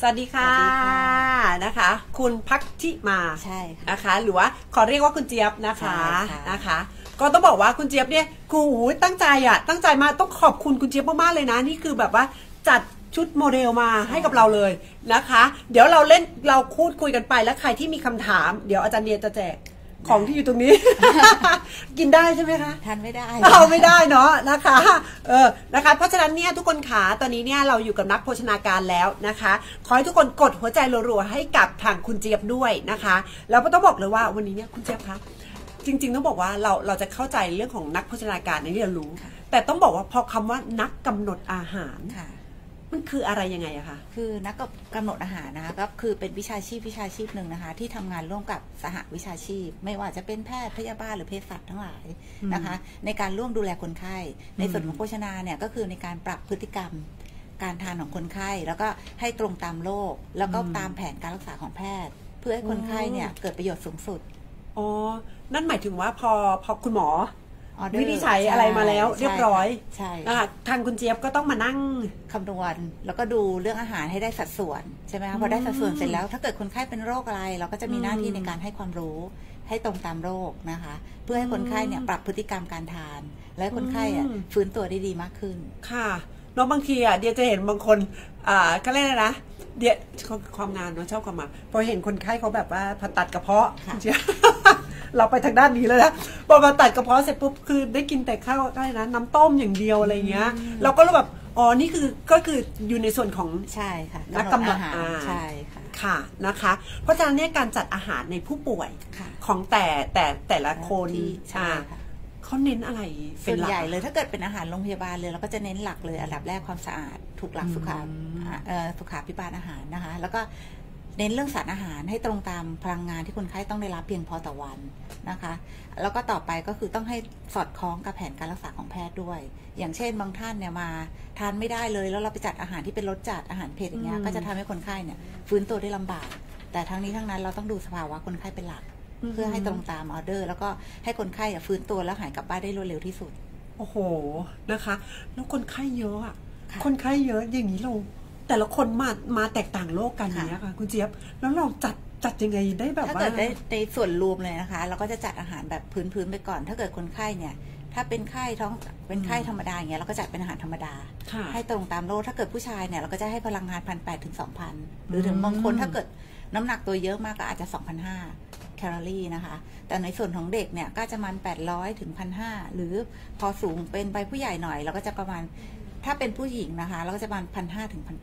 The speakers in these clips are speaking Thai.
สวัสดีค่ะนะคะคุณพักทิมาใช่ค่ะนะคะหรือว่าขอเรียกว่าคุณเจี๊ยบนะคะก็ต้องบอกว่าคุณเจี๊ยบเนี่ยกูตั้งใจมาต้องขอบคุณคุณเจี๊ยบมากๆเลยนะนี่คือแบบว่าจัดชุดโมเดลมาให้กับเราเลยนะคะเดี๋ยวเราพูดคุยกันไปแล้วใครที่มีคำถามเดี๋ยวอาจารย์เนียจะแจกของที่อยู่ตรงนี้ กินได้ใช่ไหมคะทานไม่ได้เราไม่ได้เนาะนะคะนะคะเพราะฉะนั้นเนี่ยทุกคนขาตอนนี้เนี่ยเราอยู่กับนักโภชนาการแล้วนะคะขอให้ทุกคนกดหัวใจรัวๆให้กับทางคุณเจี๊ยบด้วยนะคะแล้วก็ต้องบอกเลยว่าวันนี้เนี่ยคุณเจี๊ยบคะจริงๆต้องบอกว่าเราจะเข้าใจเรื่องของนักโภชนาการในที่เรารู้แต่ต้องบอกว่าพอคำว่านักกำหนดอาหารมันคืออะไรยังไงอะคะคือนักกำหนดอาหารนะคะก็คือเป็นวิชาชีพหนึ่งนะคะที่ทำงานร่วมกับสหวิชาชีพไม่ว่าจะเป็นแพทย์พยาบาลหรือเภสัชทั้งหลายนะคะในการร่วมดูแลคนไข้ในส่วนของโภชนาเนี่ยก็คือในการปรับพฤติกรรมการทานของคนไข้แล้วก็ให้ตรงตามโรคแล้วก็ตามแผนการรักษาของแพทย์เพื่อให้คนไข้เนี่ยเกิดประโยชน์สูงสุดอ๋อนั่นหมายถึงว่าพอคุณหมอวินิจฉัยอะไรมาแล้วเรียบร้อยใช่นะคะทางคุณเจี๊ยบก็ต้องมานั่งคำนวณแล้วก็ดูเรื่องอาหารให้ได้สัดส่วนใช่ไหมคะพอได้สัดส่วนเสร็จแล้วถ้าเกิดคนไข้เป็นโรคอะไรเราก็จะมีหน้าที่ในการให้ความรู้ให้ตรงตามโรคนะคะเพื่อให้คนไข้เนี่ยปรับพฤติกรรมการทานและคนไข้ฟื้นตัวได้ดีมากขึ้นค่ะน้องบางทีเดี๋ยวจะเห็นบางคนก็เรียกอะไรนะเดี๋ยวความงานเนาะชอบความมาพอเห็นคนไข้เขาแบบว่าผ่าตัดกระเพาะเราไปทางด้านนี้เลยนะพอมาตัดกระเพาะเสร็จปุ๊บคือได้กินแต่ข้าวได้นะน้ำต้มอย่างเดียวอะไรเงี้ยเราก็แบบอ๋อนี่ก็คืออยู่ในส่วนของใช่ค่ะนักกำหนดอาหารใช่ค่ะค่ะนะคะเพราะฉะนั้นเนี่ยการจัดอาหารในผู้ป่วยของแต่ละคนใช่ค่ะเขาเน้นอะไรเป็นหลักใหญ่เลยถ้าเกิดเป็นอาหารโรงพยาบาลเลยเราก็จะเน้นหลักเลยอันดับแรกความสะอาดถูกหลักสุขาภิบาลอาหารนะคะแล้วก็เน้นเรื่องสารอาหารให้ตรงตามพลังงานที่คนไข้ต้องได้รับเพียงพอต่อวันนะคะแล้วก็ต่อไปก็คือต้องให้สอดคล้องกับแผนการรักษาของแพทย์ด้วยอย่างเช่นบางท่านเนี่ยมาทานไม่ได้เลยแล้วเราไปจัดอาหารที่เป็นรสจัดอาหารเผ็ดอย่างเงี้ยก็จะทำให้คนไข้เนี่ยฟื้นตัวได้ลำบากแต่ทั้งนี้ทั้งนั้นเราต้องดูสภาวะคนไข้เป็นหลักเพื่อให้ตรงตามออเดอร์แล้วก็ให้คนไข้ฟื้นตัวแล้วหายกลับบ้านได้รวดเร็วที่สุดโอ้โหนะคะแล้วคนไข้เยอะอะคนไข้เยอะอย่างนี้เราแต่ละคนมาแตกต่างโรคกันอย่างนี้ค่ะคุณเจี๊ยบแล้วเราจัดยังไงได้แบบว่าถ้าเกิดได้ในส่วนรวมเลยนะคะเราก็จะจัดอาหารแบบพื้นไปก่อนถ้าเกิดคนไข้เนี่ยถ้าเป็นไข้เป็นไข้ธรรมดาอย่างเงี้ยเราก็จัดเป็นอาหารธรรมดาให้ตรงตามโรคถ้าเกิดผู้ชายเนี่ยเราก็จะให้พลังงาน1,800 ถึง 2,000หรือถึงบางคนถ้าเกิดน้ำหนักตัวเยอะมากก็อาจจะ 2,500 แคลอรี่นะคะแต่ในส่วนของเด็กเนี่ยก็จะมัน800 ถึง 1,500หรือพอสูงเป็นไปผู้ใหญ่หน่อยเราก็จะประมาณถ้าเป็นผู้หญิงนะคะเราก็จะประมาณ1,500 ถึง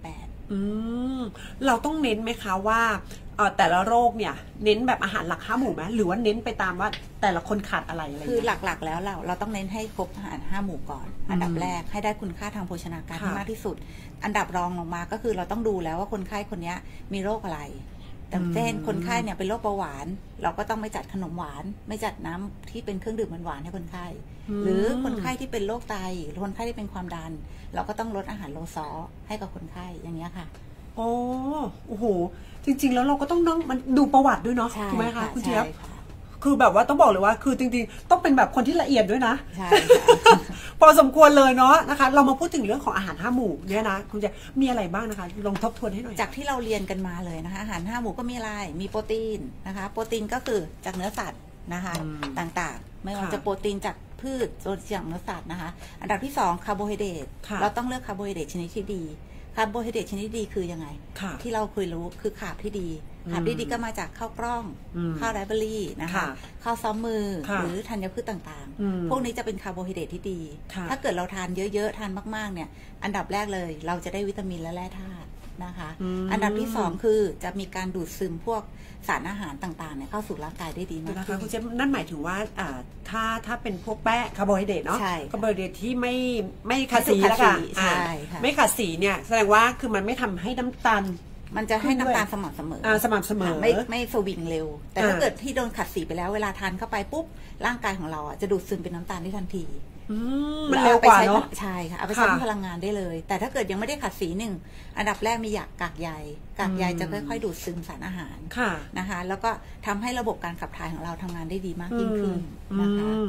1,800 เราต้องเน้นไหมคะว่าแต่ละโรคเนี่ยเน้นแบบอาหารหลัก5 หมู่ไหมหรือว่าเน้นไปตามว่าแต่ละคนขาดอะไรคือหลักๆแล้วเราต้องเน้นให้ครบอาหาร5 หมู่ก่อนอันดับแรกให้ได้คุณค่าทางโภชนาการที่มากที่สุดอันดับรองลงมาก็คือเราต้องดูแล้วว่าคนไข้คนนี้มีโรคอะไรแต่เช่นคนไข้เนี่ยเป็นโรคเบาหวานเราก็ต้องไม่จัดขนมหวานไม่จัดน้ำที่เป็นเครื่องดื่มหวานให้คนไข้หรือคนไข้ที่เป็นโรคไตหรือคนไข้ที่เป็นความดันเราก็ต้องลดอาหารโลซอให้กับคนไข้อย่างเงี้ยค่ะโอ้โหจริงๆแล้วเราก็ต้องมันดูประวัติด้วยเนาะถูกไหมคะคุณเจี๊ยบคือแบบว่าต้องบอกเลยว่าคือจริงๆต้องเป็นแบบคนที่ละเอียดด้วยนะใช่พอสมควรเลยเนาะนะคะเรามาพูดถึงเรื่องของอาหาร5 หมู่เนี่ยนะคุณจะมีอะไรบ้างนะคะลองทบทวนให้หน่อยจากที่เราเรียนกันมาเลยนะคะอาหาร5 หมู่ก็มีอะไรมีโปรตีนนะคะโปรตีนก็คือจากเนื้อสัตว์นะคะต่างๆไม่ว่าจะโปรตีนจากพืชโดยจากเนื้อสัตว์นะคะอันดับที่2คาร์โบไฮเดรตเราต้องเลือกคาร์โบไฮเดรตชนิดที่ดีคาร์โบไฮเดรตชนิดดีคือยังไงที่เราเคยรู้คือขาบที่ดีก็มาจากข้าวกล้องข้าวไรเบอรี่นะคะข้าวซ้อมมือหรือธัญพืชต่างๆพวกนี้จะเป็นคาร์โบไฮเดรตที่ดีถ้าเกิดเราทานเยอะๆทานมากๆเนี่ยอันดับแรกเลยเราจะได้วิตามินและแร่ธาตุนะคะอันดับที่2คือจะมีการดูดซึมพวกสารอาหารต่างๆเนี่ยเข้าสู่ร่างกายได้ดีมากนะคะคุณเจมนั่นหมายถึงว่าถ้าเป็นพวกแป้งคาร์โบไฮเดรตเนาะคาร์โบไฮเดรตที่ไม่ขัดสีแล้วค่ะไม่ขัดสีเนี่ยแสดงว่าคือมันไม่ทำให้น้ำตาลมันจะให้น้ำตาลสม่ำเสมอไม่สวิงเร็วแต่ถ้าเกิดที่โดนขัดสีไปแล้วเวลาทานเข้าไปปุ๊บร่างกายของเราจะดูดซึมเป็นน้ำตาลได้ทันทีมันเร็วกว่าเนาะใช่ค่ะเอาไปใช้พลังงานได้เลยแต่ถ้าเกิดยังไม่ได้ขัดสีหนึ่งอันดับแรกมีกากใยจะค่อยๆดูดซึมสารอาหารนะคะแล้วก็ทำให้ระบบการขับถ่ายของเราทำงานได้ดีมากยิ่งขึ้นนะคะ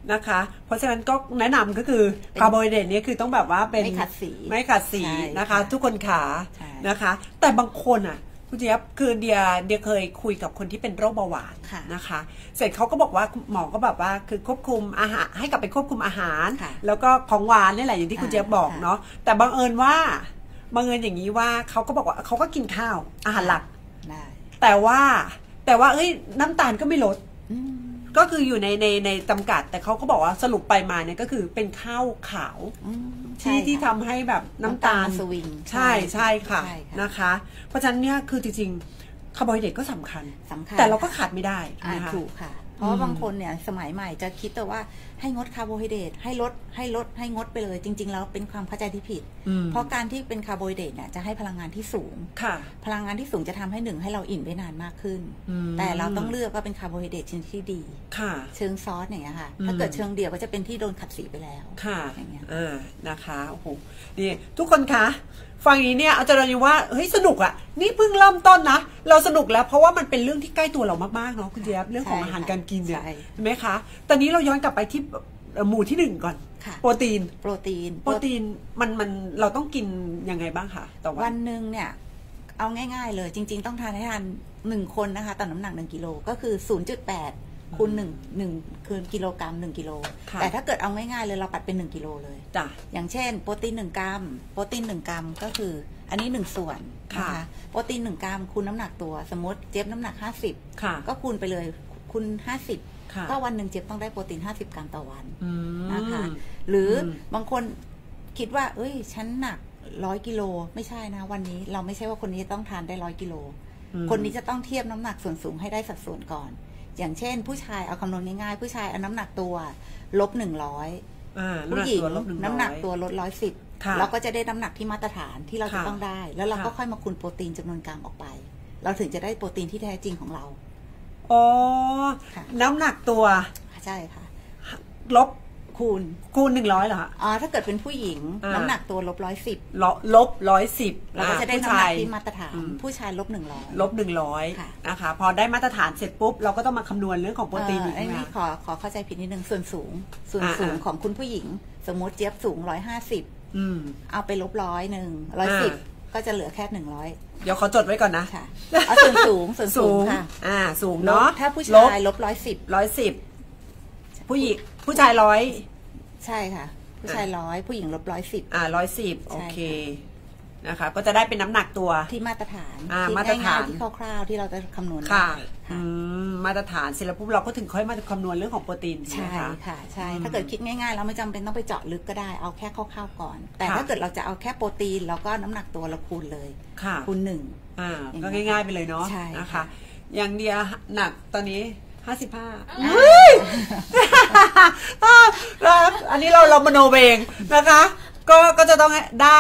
นะคะ เพราะฉะนั้นก็แนะนำก็คือคาร์โบไฮเดรตเนี่ยคือต้องแบบว่าเป็นไม่ขัดสีนะคะทุกคนขานะคะ แต่บางคนอ่ะคุณเจี๊ยบคือเดียเคยคุยกับคนที่เป็นโรคเบาหวานนะคะเสร็จเขาก็บอกว่าหมอก็แบบว่าคือควบคุมอาหารให้กลับไปควบคุมอาหารแล้วก็ของหวานนี่แหละอย่างที่คุณเจี๊ยบบอกเนาะแต่บังเอิญอย่างนี้ว่าเขาก็บอกว่าเขาก็กินข้าวอาหารหลักแต่ว่าเอ้ยน้ำตาลก็ไม่ลดก็คืออยู่ในจำกัดแต่เขาก็บอกว่าสรุปไปมาเนี่ยก็คือเป็นข้าวขาวที่ทำให้แบบน้ำตาลสวิงใช่ค่ะนะคะเพราะฉะนั้นเนี่ยคือจริงๆคาร์โบไฮเดรตก็สำคัญแต่เราก็ขาดไม่ได้นะคะถูกค่ะเพราะว่าบางคนเนี่ยสมัยใหม่จะคิดแต่ว่าให้งดคาร์โบไฮเดรตให้งดไปเลยจริงๆแล้วเป็นความเข้าใจที่ผิดเพราะการที่เป็นคาร์โบไฮเดรตเนี่ยจะให้พลังงานที่สูงพลังงานที่สูงจะทำให้ให้เราอิ่มได้นานมากขึ้นแต่เราต้องเลือกว่าเป็นคาร์โบไฮเดรตชนิดที่ดีเชิงซอสอย่างเงี้ยค่ะถ้าเกิดเชิงเดียวก็จะเป็นที่โดนขัดสีไปแล้วอย่างเงี้ยนะคะโอ้โหนี่ทุกคนคะฟังอย่างนี้เนี่ยอาจารย์ว่าเฮ้ยสนุกอ่ะนี่เพิ่งเริ่มต้นนะเราสนุกแล้วเพราะว่ามันเป็นเรื่องที่ใกล้ตัวเรามากๆเนาะคุณเจี๊ยบเรื่องของอาหารการกินเนี่ยใช่ไหมคะตอนนี้เราย้อนกลับไปที่หมู่ที่1ก่อนโปรตีนมันเราต้องกินยังไงบ้างคะต่อวันหนึ่งเนี่ยเอาง่ายๆเลยจริงๆต้องทานให้ทาน1คนนะคะต่อน้ำหนัก1กิโลก็คือ 0.8 คูณ1คือกิโลกรัม1กิโลแต่ถ้าเกิดเอาง่ายๆเลยเราปัดเป็น1กิโลเลยอย่างเช่นโปรตีน1กรัมก็คืออันนี้1ส่วนนะคะโปรตีน1กรัมคูณน้ำหนักตัวสมมติเจี๊ยบน้ำหนัก50ก็คูณไปเลยคูณ50ก็วันหนึ่งเจี๊ยบต้องได้โปรตีน50 กรัมต่อวันนะคะหรือบางคนคิดว่าเอ้ยฉันหนัก100 กิโลไม่ใช่นะวันนี้เราไม่ใช่ว่าคนนี้ต้องทานได้100 กิโลคนนี้จะต้องเทียบน้ำหนักส่วนสูงให้ได้สัดส่วนก่อนอย่างเช่นผู้ชายเอาคำนวณง่ายๆผู้ชายเอาน้ำหนักตัว-100ผู้หญิงน้ำหนักตัวลด110เราก็จะได้น้ำหนักที่มาตรฐานที่เราจะต้องได้แล้วเราก็ค่อยมาคูณโปรตีนจำนวนกรัมออกไปเราถึงจะได้โปรตีนที่แท้จริงของเราอ๋อน้ำหนักตัวใช่ค่ะลบคูณ100เหรอคะอ๋อถ้าเกิดเป็นผู้หญิงน้ำหนักตัวลบ110 ลบ110 เราก็จะได้น้ำหนักที่มาตรฐานผู้ชายลบ 100นะคะพอได้มาตรฐานเสร็จปุ๊บเราก็ต้องมาคำนวณเรื่องของโปรตีนอีกอันนี้ขอเข้าใจผิดนิดนึงส่วนสูงของคุณผู้หญิงสมมติเจี๊ยบสูง150เอาไปลบ110ก็จะเหลือแค่100 เดี๋ยวขอจดไว้ก่อนนะเอาส่วนสูงค่ะสูงเนาะถ้าผู้ชายลบ 110ผู้ชาย100 ใช่ค่ะผู้ชาย100ผู้หญิงลบ 110โอเคนะคะก็จะได้เป็นน้ำหนักตัวที่มาตรฐานมาตรฐานที่คร่าวๆที่เราจะคำนวณค่ะมาตรฐานเสร็จแล้วปุ๊บเราก็ถึงค่อยมาคำนวณเรื่องของโปรตีนใช่ค่ะใช่ถ้าเกิดคิดง่ายๆเราไม่จำเป็นต้องไปเจาะลึกก็ได้เอาแค่คร่าวๆก่อนแต่ถ้าเกิดเราจะเอาแค่โปรตีนแล้วก็น้ำหนักตัวเราคูณเลยคูณ1 ก็ง่ายๆไปเลยเนาะนะคะอย่างเดียหนักตอนนี้55อันนี้เรามโนเองนะคะก็จะต้องได้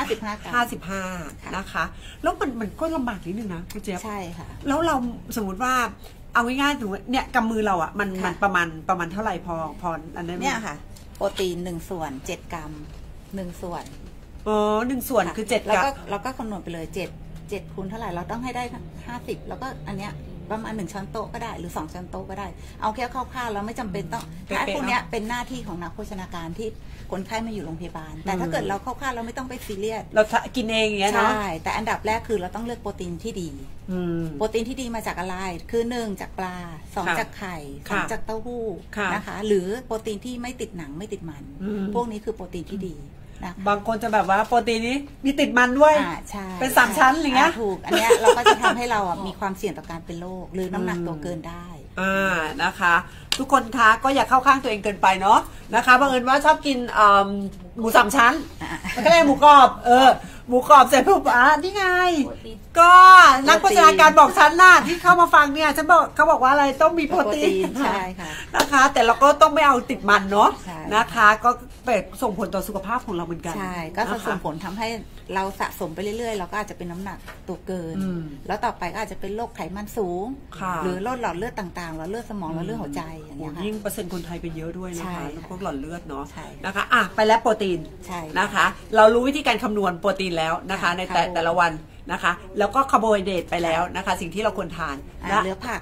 55นะคะแล้วมันก็ลำบากนิดนึงนะคุณเจี๊ยบใช่ค่ะแล้วเราสมมติว่าเอาง่ายๆถึงเนี่ยกำมือเราอ่ะมันประมาณเท่าไหร่พออันนี้เนี่ยค่ะโปรตีน1ส่วน7 กรัม1ส่วน 1ส่วนคือ7กรัมแล้วก็คำนวณไปเลย7คูณเท่าไหร่เราต้องให้ได้50แล้วก็อันเนี้ยประมาณ1ช้อนโต๊ะก็ได้หรือ2ช้อนโต๊ะก็ได้เอาแค่คร่าวๆแล้วไม่จำเป็นต้องพวกนี้เป็นหน้าที่ของนักโภชนาการที่คนไข้มาอยู่โรงพยาบาลแต่ถ้าเกิดเราคร่าวๆเราไม่ต้องไปซีเรียสเรากินเองอย่างเงี้ยเนาะใช่แต่อันดับแรกคือเราต้องเลือกโปรตีนที่ดีโปรตีนที่ดีมาจากอะไรคือ1จากปลา2จากไข่3จากเต้าหู้นะคะหรือโปรตีนที่ไม่ติดหนังไม่ติดมันพวกนี้คือโปรตีนที่ดีบางคนจะแบบว่าโปรตีนนี้มีติดมันด้วยเป็น3ชั้นอะไรเงี้ยถูกอันเนี้ยเราก็จะทำให้เรามีความเสี่ยงต่อการเป็นโรคหรือน้ำหนักตัวเกินได้นะคะทุกคนคะก็อย่าเข้าข้างตัวเองเกินไปเนาะนะคะบังเอิญว่าชอบกินหมู3ชั้นมันก็เลยหมูกรอบหมูกรอบเสร็จปุ๊บนี่ไงก็นักโภชนาการบอกฉันน่ะที่เข้ามาฟังเนี่ยฉันบอกเขาบอกว่าอะไรต้องมีโปรตีนใช่ค่ะนะคะแต่เราก็ต้องไม่เอาติดมันเนาะนะคะก็เป็นส่งผลต่อสุขภาพของเราเหมือนกันใช่ก็ส่งผลทำให้เราสะสมไปเรื่อยๆเราก็อาจจะเป็นน้ำหนักตัวเกินแล้วต่อไปก็อาจจะเป็นโรคไขมันสูงหรือโรคหลอดเลือดต่างๆหลอดเลือดสมองหลอดเลือดหัวใจอย่างเงี้ยค่ะยิ่งเปอร์เซ็นต์คนไทยเป็นเยอะด้วยนะคะพวกหลอดเลือดเนาะนะคะไปแล้วโปรตีนนะคะเรารู้วิธีการคำนวณโปรตีนแล้วนะคะในแต่ละวันนะคะแล้วก็คาร์โบไฮเดรตไปแล้วนะคะสิ่งที่เราควรทานเหลือผัก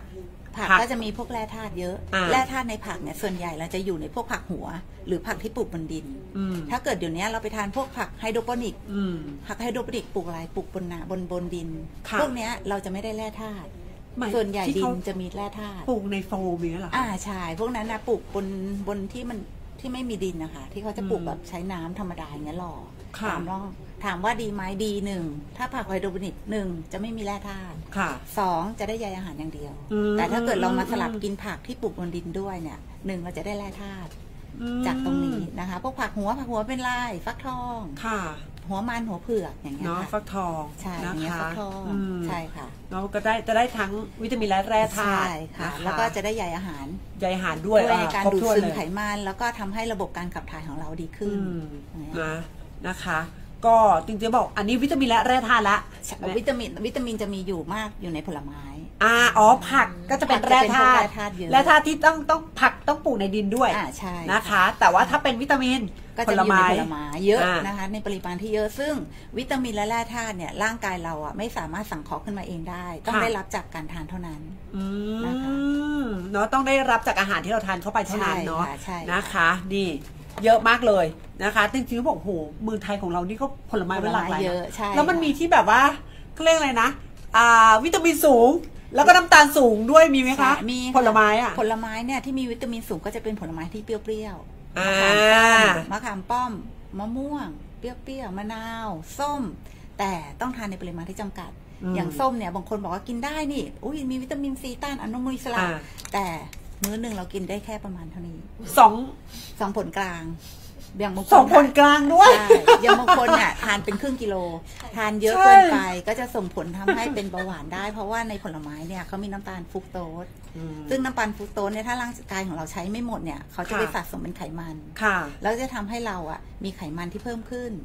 ผักก็จะมีพวกแร่ธาตุเยอะแร่ธาตุในผักเนี่ยส่วนใหญ่เราจะอยู่ในพวกผักหัวหรือผักที่ปลูกบนดินถ้าเกิดเดี๋ยวนี้เราไปทานพวกผักไฮโดรโปนิกผักไฮโดรโปนิกปลูกอะไรปลูกบนดินพวกเนี้ยเราจะไม่ได้แร่ธาตุส่วนใหญ่ดินจะมีแร่ธาตุปลูกในโฟมนี่หรอใช่พวกนั้นนะปลูกบนที่ไม่มีดินนะคะที่เขาจะปลูกแบบใช้น้ำธรรมดาอย่างเงี้ยหล่อถามว่าดีไหมดีหนึ่งถ้าผักไฮโดรโปนิกหนึ่งจะไม่มีแร่ธาตุสองจะได้ใยอาหารอย่างเดียวแต่ถ้าเกิดเรามาสลับกินผักที่ปลูกบนดินด้วยเนี่ยหนึ่งเราจะได้แร่ธาตุจากตรงนี้นะคะพวกผักหัวเป็นลายฟักทองหัวมันหัวเผือกอย่างเงี้ยค่ะฟักทองใช่อย่างเงี้ยฟักทองใช่ค่ะเราก็จะได้ทั้งวิตามินและแร่ธาตุค่ะแล้วก็จะได้ใยอาหารด้วยในการดูดซึมไขมันแล้วก็ทำให้ระบบการขับถ่ายของเราดีขึ้นนะคะก็จริงๆบอกอันนี้วิตามินและแร่ธาตุละวิตามินจะมีอยู่มากอยู่ในผลไม้ผักก็จะเป็นแร่ธาตุแร่ธาตุที่ต้องผักต้องปลูกในดินด้วยใช่นะคะแต่ว่าถ้าเป็นวิตามินก็จะอยู่ในผลไม้เยอะนะคะในปริมาณที่เยอะซึ่งวิตามินและแร่ธาตุเนี่ยร่างกายเราไม่สามารถสังเคราะห์ขึ้นมาเองได้ต้องได้รับจากการทานเท่านั้นนะคะเนาะต้องได้รับจากอาหารที่เราทานเข้าไปเท่านั้นเนาะนะคะนี่เยอะมากเลยนะคะจริงๆเขาบอกโหเมืองไทยของเรานี่ก็ผลไม้เป็นหลากหลายแล้วมันมีที่แบบว่าเขาเรียกอะไรนะวิตามินสูงแล้วก็น้ำตาลสูงด้วยมีไหมคะมีผลไม้ผลไม้เนี่ยที่มีวิตามินสูงก็จะเป็นผลไม้ที่เปรี้ยวๆมะขามป้อมมะม่วงเปรี้ยวๆมะนาวส้มแต่ต้องทานในปริมาณที่จำกัดอย่างส้มเนี่ยบางคนบอกว่ากินได้นี่มีวิตามินซีต้านอนุมูลอิสระแต่มื้อหนึ่งเรากินได้แค่ประมาณเท่านี้สองผลกลางอย่างบางคน 2 ผลกลางด้วยอย่างบางคนเนี่ยทานเป็นครึ่งกิโลทานเยอะเกินไปก็จะส่งผลทำให้เป็นเบาหวานได้เพราะว่าในผลไม้เนี่ยเขามีน้ำตาลฟรุกโตสซึ่งน้ำตาลฟรุกโตสเนี่ยถ้าร่างกายของเราใช้ไม่หมดเนี่ยเขาจะไปสะสมเป็นไขมันแล้วจะทำให้เรามีไขมันที่เพิ่มขึ้น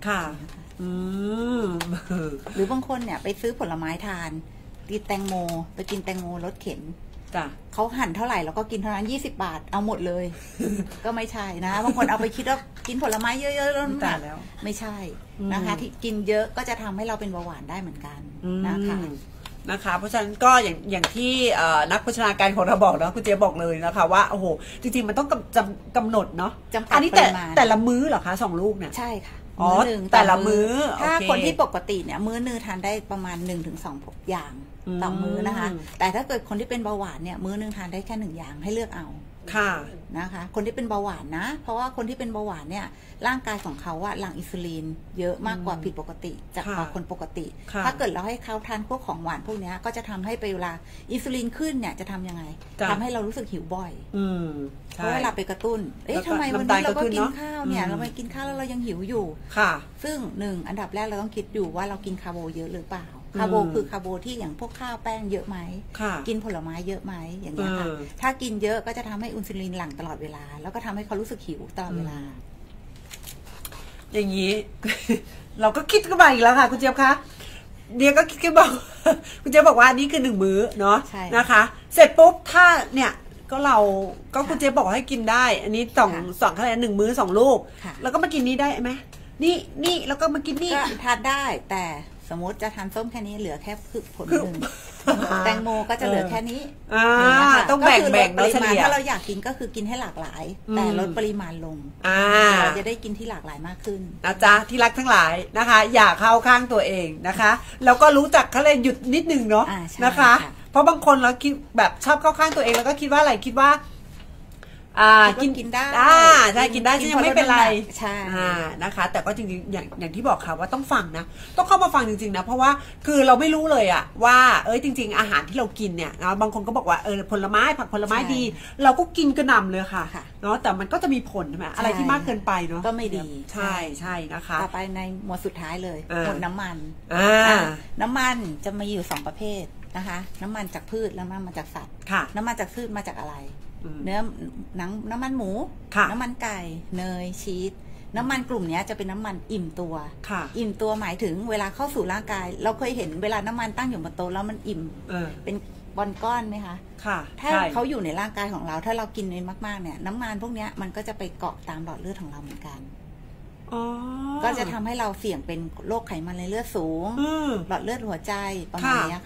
หรือบางคนเนี่ยไปซื้อผลไม้ทานกินแตงโมไปกินแตงโมรสเข็นเขาหั่นเท่าไหร่แล้วก็กินเท่านั้น20 บาทเอาหมดเลยก็ไม่ใช่นะบางคนเอาไปคิดว่ากินผลไม้เยอะๆแล้วน้ำหนักไม่ใช่นะคะที่กินเยอะก็จะทำให้เราเป็นเบาหวานได้เหมือนกันนะคะเพราะฉะนั้นก็อย่างที่นักโภชนาการของเราบอกเนาะคุณเจี๊ยบบอกเลยนะคะว่าโอ้โหจริงๆมันต้องกำหนดเนาะอันนี้แต่ละมื้อเหรอคะ2 ลูกเนี่ยใช่ค่ะมื้อหนึ่งแต่ละมื้อถ้าคนที่ปกติเนี่ยมื้อนึงทานได้ประมาณ 1-2 อย่างต่อมื้อนะคะแต่ถ้าเกิดคนที่เป็นเบาหวานเนี่ยมื้อนึงทานได้แค่1 อย่างให้เลือกเอานะคะคนที่เป็นเบาหวานนะเพราะว่าคนที่เป็นเบาหวานเนี่ยร่างกายของเขาหลั่งอินซูลินเยอะมากกว่าผิดปกติจากคนปกติถ้าเกิดเราให้เขาทานพวกของหวานพวกนี้ก็จะทำให้ไปเวลาอินซูลินขึ้นเนี่ยจะทำยังไงทำให้เรารู้สึกหิวบ่อยเพราะเวลาไปกระตุ้นทำไมวันนี้เราก็กินข้าวเนี่ยเราไปกินข้าวแล้วเรายังหิวอยู่ซึ่ง1 อันดับแรกเราต้องคิดอยู่ว่าเรากินคาร์โบเยอะหรือเปล่าคาร์โบคือคาร์โบที่อย่างพวกข้าวแป้งเยอะไหมกินผลไม้เยอะไหมอย่างเงี้ยค่ะถ้ากินเยอะก็จะทำให้อินซูลินหลั่งตลอดเวลาแล้วก็ทำให้เขารู้สึกหิวตลอดเวลาอย่างนี้ เราก็คิดขึ้นมาอีกแล้วค่ะคุณเจี๊ยบคะเดียก็คิดขึ้นบอกคุณเจี๊ยบบอกว่านี่คือ1 มื้อเนาะนะคะเสร็จปุ๊บถ้าเนี่ยก็คุณเจี๊ยบบอกให้กินได้อันนี้2คะแนน1 มื้อ2 ลูกแล้วก็มากินนี้ได้ไหมนี่แล้วก็มากินนี่ทานได้แต่สมมติจะทานส้มแค่นี้เหลือแค่ผลหนึ่งแตงโมก็จะเหลือแค่นี้ต้องแบ่งปริมาณถ้าเราอยากกินก็คือกินให้หลากหลายแต่ลดปริมาณลงเราจะได้กินที่หลากหลายมากขึ้นนะจ๊ะที่รักทั้งหลายนะคะอย่าเข้าข้างตัวเองนะคะแล้วก็รู้จักเขาเลยหยุดนิดนึงเนาะนะคะเพราะบางคนเราคิดแบบชอบเข้าข้างตัวเองแล้วก็คิดว่าอะไรคิดว่ากินได้ใช่กินได้ยังไม่เป็นไรใช่นะคะแต่ก็จริงๆอย่างที่บอกค่ะว่าต้องฟังนะต้องเข้ามาฟังจริงๆนะเพราะว่าคือเราไม่รู้เลยอะว่าจริงๆอาหารที่เรากินเนี่ยบางคนก็บอกว่าผลไม้ผักผลไม้ดีเราก็กินกระหน่ำเลยค่ะเนาะแต่มันก็จะมีผลใช่ไหมอะไรที่มากเกินไปเนาะก็ไม่ดีใช่นะคะต่อไปในหมวดสุดท้ายเลยหมวดน้ำมันน้ำมันจะมีอยู่2 ประเภทนะคะน้ำมันจากพืชและน้ำมันมาจากสัตว์น้ำมันจากพืชมาจากอะไรเนื้อน้ำมันหมูน้ำมันไก่เนยชีสน้ำมันกลุ่มนี้จะเป็นน้ำมันอิ่มตัวอิ่มตัวหมายถึงเวลาเข้าสู่ร่างกายเราเคยเห็นเวลาน้ำมันตั้งอยู่บนโต๊ะแล้วมันอิ่มเป็นบอลก้อนไหมคะถ้าเขาอยู่ในร่างกายของเราถ้าเรากินมากๆเนี่ยน้ำมันพวกนี้มันก็จะไปเกาะตามหลอดเลือดของเราเหมือนกันก็จะทำให้เราเสี่ยงเป็นโรคไขมันในเลือดสูงหลอดเลือดหัวใจประมาณนี้ค่ะ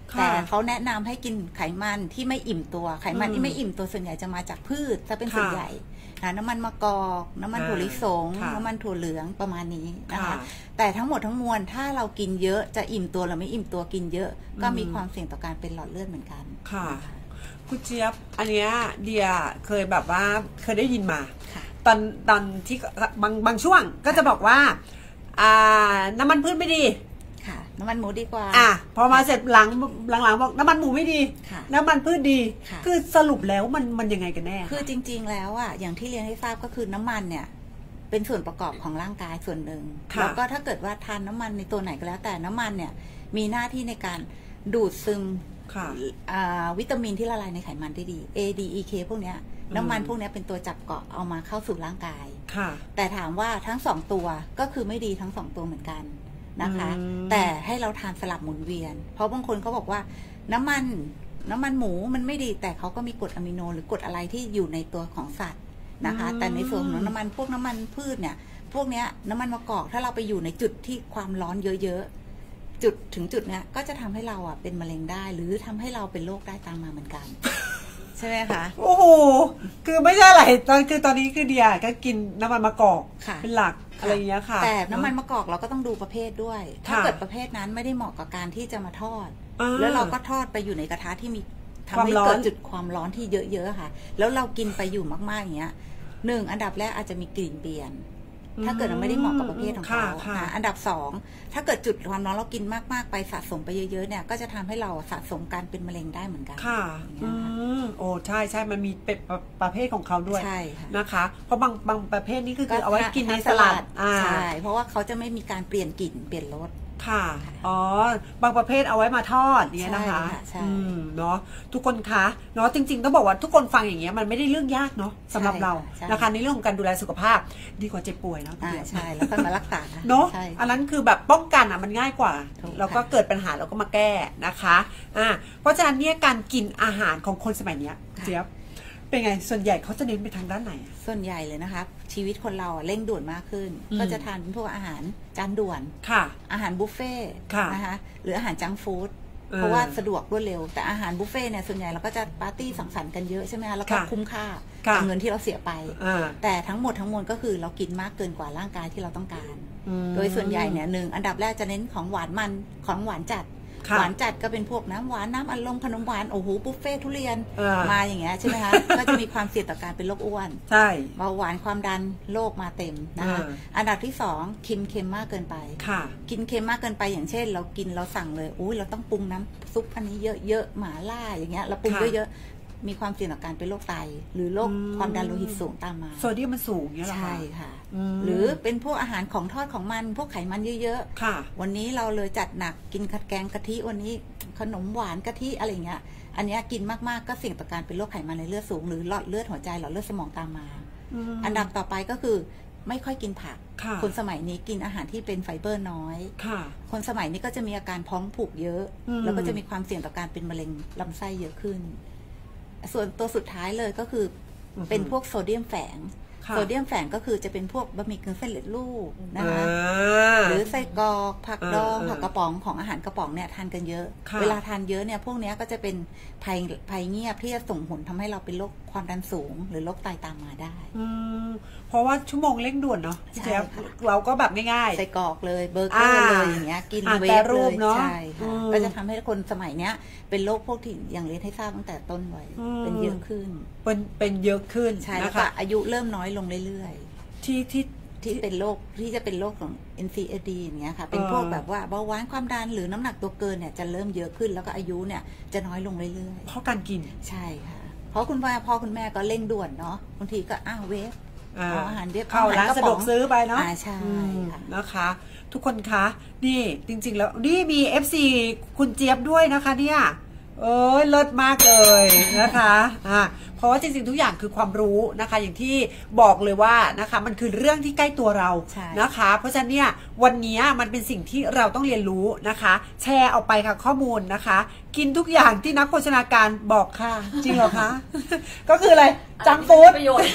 แต่เขาแนะนำให้กินไขมันที่ไม่อิ่มตัวไขมันที่ไม่อิ่มตัวส่วนใหญ่จะมาจากพืชจะเป็นส่วนใหญ่น้ำมันมะกอกน้ำมันถั่วลิสงน้ำมันถั่วเหลืองประมาณนี้นะคะแต่ทั้งหมดทั้งมวลถ้าเรากินเยอะจะอิ่มตัวหรือไม่อิ่มตัวกินเยอะก็มีความเสี่ยงต่อการเป็นหลอดเลือดเหมือนกันค่ะคุณเจี๊ยบอันเนี้ยเดียเคยแบบว่าเคยได้ยินมาตอนที่บางช่วงก็จะบอกว่าน้ำมันพืชไม่ดีน้ำมันหมูดีกว่าพอมาเสร็จหลังบอกน้ำมันหมูไม่ดีน้ำมันพืชดีคือสรุปแล้วมันยังไงกันแน่คือจริงๆแล้วอย่างที่เรียนให้ทราบก็คือน้ำมันเนี่ยเป็นส่วนประกอบของร่างกายส่วนหนึ่งแล้วก็ถ้าเกิดว่าทานน้ำมันในตัวไหนก็แล้วแต่น้ำมันเนี่ยมีหน้าที่ในการดูดซึมวิตามินที่ละลายในไขมันได้ดี A D E K พวกเนี้ยน้ำมันพวกนี้เป็นตัวจับเกาะเอามาเข้าสู่ร่างกายแต่ถามว่าทั้งสองตัวก็คือไม่ดีทั้งสองตัวเหมือนกันนะคะแต่ให้เราทานสลับหมุนเวียนเพราะบางคนเขาบอกว่าน้ำมันหมูมันไม่ดีแต่เขาก็มีกรดอะมิโนหรือกรดอะไรที่อยู่ในตัวของสัตว์นะคะแต่ในส่วนของน้ำมันพืชเนี่ยพวกเนี้ยน้ำมันมะกอกถ้าเราไปอยู่ในจุดที่ความร้อนเยอะๆจุดถึงจุดเนี้ยก็จะทำให้เราเป็นมะเร็งได้หรือทำให้เราเป็นโรคได้ตามมาเหมือนกันใช่ไหมคะโอ้โหคือไม่ใช่อะไรตอนนี้คือเดียก็กินน้ำมันมะกอกเป็นหลักอะไรอย่างเงี้ยค่ะแต่น้ำมันมะกอกเราก็ต้องดูประเภทด้วยถ้าเกิดประเภทนั้นไม่ได้เหมาะกับการที่จะมาทอดแล้วเราก็ทอดไปอยู่ในกระทะที่มีทำให้เกิดจุดความร้อนที่เยอะๆค่ะแล้วเรากินไปอยู่มากๆอย่างเงี้ย1อันดับแรกอาจจะมีกลิ่นเปลี่ยนถ้าเกิดเราไม่ได้เหมาะกับประเภทของเขาอันดับ2ถ้าเกิดจุดความร้อนเรากินมากๆไปสะสมไปเยอะๆเนี่ยก็จะทำให้เราสะสมการเป็นมะเร็งได้เหมือนกันค่ะโอ้ใช่มันมีเป็นประเภทของเขาด้วยนะคะเพราะบางประเภทนี้คือเอาไว้กินในสลัดใช่เพราะว่าเขาจะไม่มีการเปลี่ยนกลิ่นเปลี่ยนรสค่ะบางประเภทเอาไว้มาทอดเนี่ยนะคะเนาะทุกคนคะเนาะจริงๆต้องบอกว่าทุกคนฟังอย่างเงี้ยมันไม่ได้เรื่องยากเนาะสำหรับเรานะคะในเรื่องของการดูแลสุขภาพดีกว่าเจ็บป่วยเนาะใช่แล้วก็มารักษาเนาะอันนั้นคือแบบป้องกันมันง่ายกว่าแล้วก็เกิดปัญหาเราก็มาแก้นะคะเพราะฉะนั้นเนี่ยการกินอาหารของคนสมัยเนี้ยเจี๊ยบเป็นไงส่วนใหญ่เขาจะเน้นไปทางด้านไหนส่วนใหญ่เลยนะคะชีวิตคนเราเร่งด่วนมากขึ้นก็จะทานพวกอาหารจานด่วนอาหารบุฟเฟ่นะคะหรืออาหารจังฟู้ดเพราะว่าสะดวกรวดเร็วแต่อาหารบุฟเฟ่เนี่ยส่วนใหญ่เราก็จะปาร์ตี้สังสรรค์กันเยอะใช่ไหมคะแล้วก็คุ้มค่ากับเงินที่เราเสียไปแต่ทั้งหมดทั้งมวลก็คือเรากินมากเกินกว่าร่างกายที่เราต้องการโดยส่วนใหญ่เนี่ยอันดับแรกจะเน้นของหวานมันของหวานจัดหวานจัดก็เป็นพวกน้ำหวานน้ำอัดลมขนมหวานโอ้โหบุฟเฟ่ทุเรียนมาอย่างเงี้ยใช่ไหมคะก็จะมีความเสี่ยงต่อการเป็นโรคอ้วนใช่เบาหวานความดันโรคมาเต็มนะคะอันดับที่2เค็มมากเกินไปกินเค็มมากเกินไปอย่างเช่นเรากินเราสั่งเลยอุ้ยเราต้องปรุงน้ำซุปอันนี้เยอะๆหม่าล่าอย่างเงี้ยเราปรุงเยอะมีความเสี่ยงต่อการเป็นโรคไตหรือโรคความดันโลหิตสูงตามมาโซเดียมมันสูงเงี้ยหรอใช่ค่ะหรือเป็นพวกอาหารของทอดของมันพวกไขมันเยอะๆวันนี้เราเลยจัดหนักกินแกงกะทิวันนี้ขนมหวานกะทิอะไรเงี้ยอันนี้กินมากๆก็เสี่ยงต่อการเป็นโรคไขมันในเลือดสูงหรือหลอดเลือดหัวใจหลอดเลือดสมองตามมาอันดับต่อไปก็คือไม่ค่อยกินผักคนสมัยนี้กินอาหารที่เป็นไฟเบอร์น้อยคนสมัยนี้ก็จะมีอาการท้องผูกเยอะแล้วก็จะมีความเสี่ยงต่อการเป็นมะเร็งลำไส้เยอะขึ้นส่วนตัวสุดท้ายเลยก็คือเป็นพวกโซเดียมแฝงโซเดียมแฝงก็คือจะเป็นพวกบะหมี่กึ่งสำเร็จรูปนะคะหรือไส้กรอกผักดองผักกระป๋องของอาหารกระป๋องเนี่ยทานกันเยอะเวลาทานเยอะเนี่ยพวกนี้ก็จะเป็นภัยเงียบที่จะส่งผลทำให้เราเป็นโรคความดันสูงหรือโรคไตตามมาได้เพราะว่าชั่วโมงเร่งด่วนเนาะเราก็แบบง่ายๆไส้กรอกเลยเบอร์เกอร์เลยอย่างเงี้ยกินเวฟเลยใช่ค่ะก็จะทำให้คนสมัยเนี้ยเป็นโรคพวกที่อย่างเรียนให้ทราบตั้งแต่ต้นไว้เป็นเยอะขึ้นเป็นเยอะขึ้นใช่แล้วก็อายุเริ่มน้อยลงเรื่อยๆที่เป็นโรคที่จะเป็นโรคของ NCD อย่างเงี้ยค่ะเป็นพวกแบบว่าเบาหวานความดันหรือน้ำหนักตัวเกินเนี่ยจะเริ่มเยอะขึ้นแล้วก็อายุเนี่ยจะน้อยลงเรื่อยๆเพราะการกินใช่ค่ะเพราะคุณพ่อคุณแม่ก็เร่งด่วนเนาะบางทีก็เวฟอาหารเวฟเข้าร้านสะดวกซื้อไปเนาะใช่นะคะทุกคนคะนี่จริงๆแล้วนี่มี FC คุณเจี๊ยบด้วยนะคะเนี่ยเลิศมากเลยนะคะเพราะว่าจริงๆทุกอย่างคือความรู้นะคะอย่างที่บอกเลยว่านะคะมันคือเรื่องที่ใกล้ตัวเรานะคะเพราะฉะนั้นเนี่ยวันนี้มันเป็นสิ่งที่เราต้องเรียนรู้นะคะแชร์ออกไปค่ะข้อมูลนะคะกินทุกอย่างที่นักโภชนาการบอกค่ะจริงเหรอคะ ก็คืออะไรจังฟู้ดประโยชน์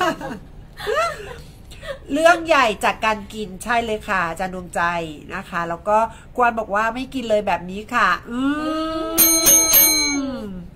เรื่องใหญ่จากการกินใช่เลยค่ะอาจารย์ดวงใจนะคะแล้วก็กวนบอกว่าไม่กินเลยแบบนี้ค่ะ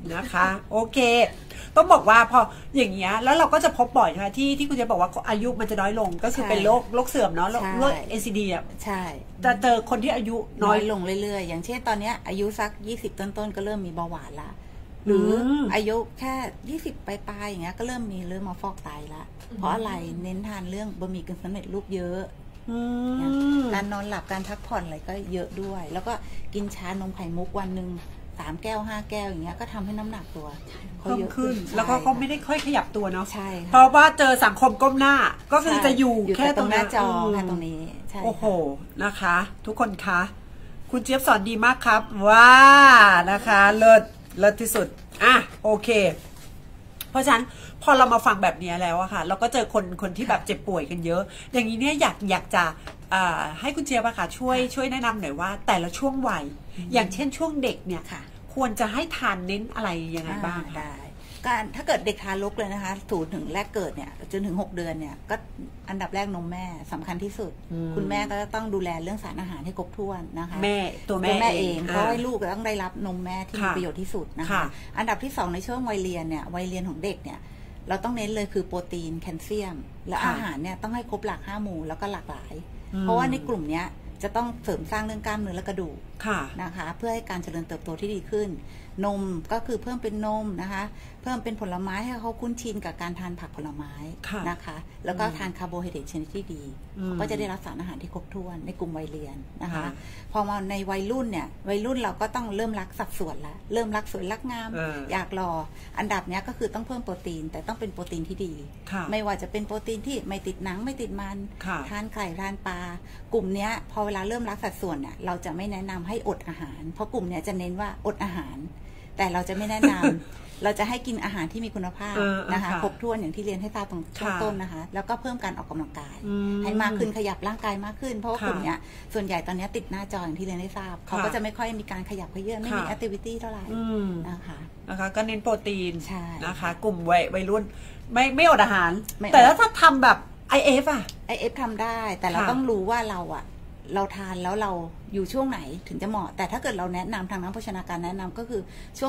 นะคะโอเคต้องบอกว่าพออย่างเงี้ยแล้วเราก็จะพบบ่อยนะคะที่คุณจะบอกว่าอายุมันจะน้อยลงก็คือเป็นโรคเสื่อมเนาะโรค NCD อ่ะใช่จะเจอคนที่อายุน้อยลงเรื่อยๆอย่างเช่นตอนนี้อายุสัก20ต้นๆก็เริ่มมีเบาหวานละหรืออายุแค่20ปลายๆอย่างเงี้ยก็เริ่มมาฟอกไตละเพราะอะไรเน้นทานเรื่องบะหมี่กึ่งสำเร็จรูปเยอะการนอนหลับการพักผ่อนอะไรก็เยอะด้วยแล้วก็กินชานมไข่มุกวันหนึ่ง3 แก้ว 5 แก้วอย่างเงี้ยก็ทำให้น้ำหนักตัวเพิ่มขึ้นแล้วก็เขาไม่ได้ค่อยขยับตัวเนาะใช่เพราะว่าเจอสังคมก้มหน้าก็คือจะอยู่แค่ตรงหน้าจอแค่ตรงนี้ใช่โอ้โหนะคะทุกคนคะคุณเจี๊ยบสอนดีมากครับว้านะคะเลิศที่สุดโอเคเพราะฉะนั้นพอเรามาฟังแบบนี้แล้วอะค่ะเราก็เจอคนที่แบบเจ็บป่วยกันเยอะอย่างนี้เนี่ยอยากจะให้คุณเจี๊ยบอะค่ะช่วยแนะนำหน่อยว่าแต่ละช่วงวัยอย่างเช่นช่วงเด็กเนี่ยควรจะให้ทานเน้นอะไรยังไงบ้างได้การถ้าเกิดเด็กทารกเลยนะคะถึงแรกเกิดเนี่ยจนถึง6 เดือนเนี่ยก็อันดับแรกนมแม่สำคัญที่สุดคุณแม่ก็ต้องดูแลเรื่องสารอาหารให้ครบถ้วนนะคะตัวแม่เองเพราะให้ลูกก็ต้องได้รับนมแม่ที่มีประโยชน์ที่สุดนะคะอันดับที่2ในช่วงวัยเรียนเนี่ยวัยเรียนของเด็กเนี่ยเราต้องเน้นเลยคือโปรตีนแคลเซียมและอาหารเนี่ยต้องให้ครบหลัก5 หมู่แล้วก็หลากหลายเพราะว่าในกลุ่มเนี้ยจะต้องเสริมสร้างเรื่องกล้ามเนื้อและกระดูกนะคะเพื่อให้การเจริญเติบโตที่ดีขึ้นนมก็คือเพิ่มเป็นนมนะคะเพิ่มเป็นผลไม้ให้เขาคุ้นชินกับการทานผักผลไม้นะคะแล้วก็ทานคาร์โบไฮเดรตชนิดที่ดีก็จะได้รับสารอาหารที่ครบถ้วนในกลุ่มวัยเรียนนะคะพอมาในวัยรุ่นเนี่ยวัยรุ่นเราก็ต้องเริ่มรักสัดส่วนละเริ่มรักสวยรักงามอยากหล่ออันดับนี้ก็คือต้องเพิ่มโปรตีนแต่ต้องเป็นโปรตีนที่ดีไม่ว่าจะเป็นโปรตีนที่ไม่ติดหนังไม่ติดมันทานไข่ทานปลากลุ่มนี้พอเวลาเริ่มรักสัดส่วนเนี่ยเราจะไม่แนะนำให้อดอาหารเพราะกลุ่มนี้จะเน้นว่าอดอาหารแต่เราจะไม่แนะนำ เราจะให้กินอาหารที่มีคุณภาพนะคะครบถ้วนอย่างที่เรียนให้ทราบตรงต้นนะคะแล้วก็เพิ่มการออกกำลังกายให้มากขึ้นขยับร่างกายมากขึ้นเพราะว่ากลุ่มนี้ส่วนใหญ่ตอนนี้ติดหน้าจออย่างที่เรียนให้ทราบเขาก็จะไม่ค่อยมีการขยับเขยื้อนไม่มีแอคทิวิตี้เท่าไหร่นะคะก็เน้นโปรตีนนะคะกลุ่มวัยรุ่นไม่อดอาหารแต่ถ้าทำแบบ IF อ่ะ IF ทำได้แต่เราต้องรู้ว่าเราทานแล้วเราอยู่ช่วงไหนถึงจะเหมาะแต่ถ้าเกิดเราแนะนำทางนักโภชนาการแนะนำก็คือช่วง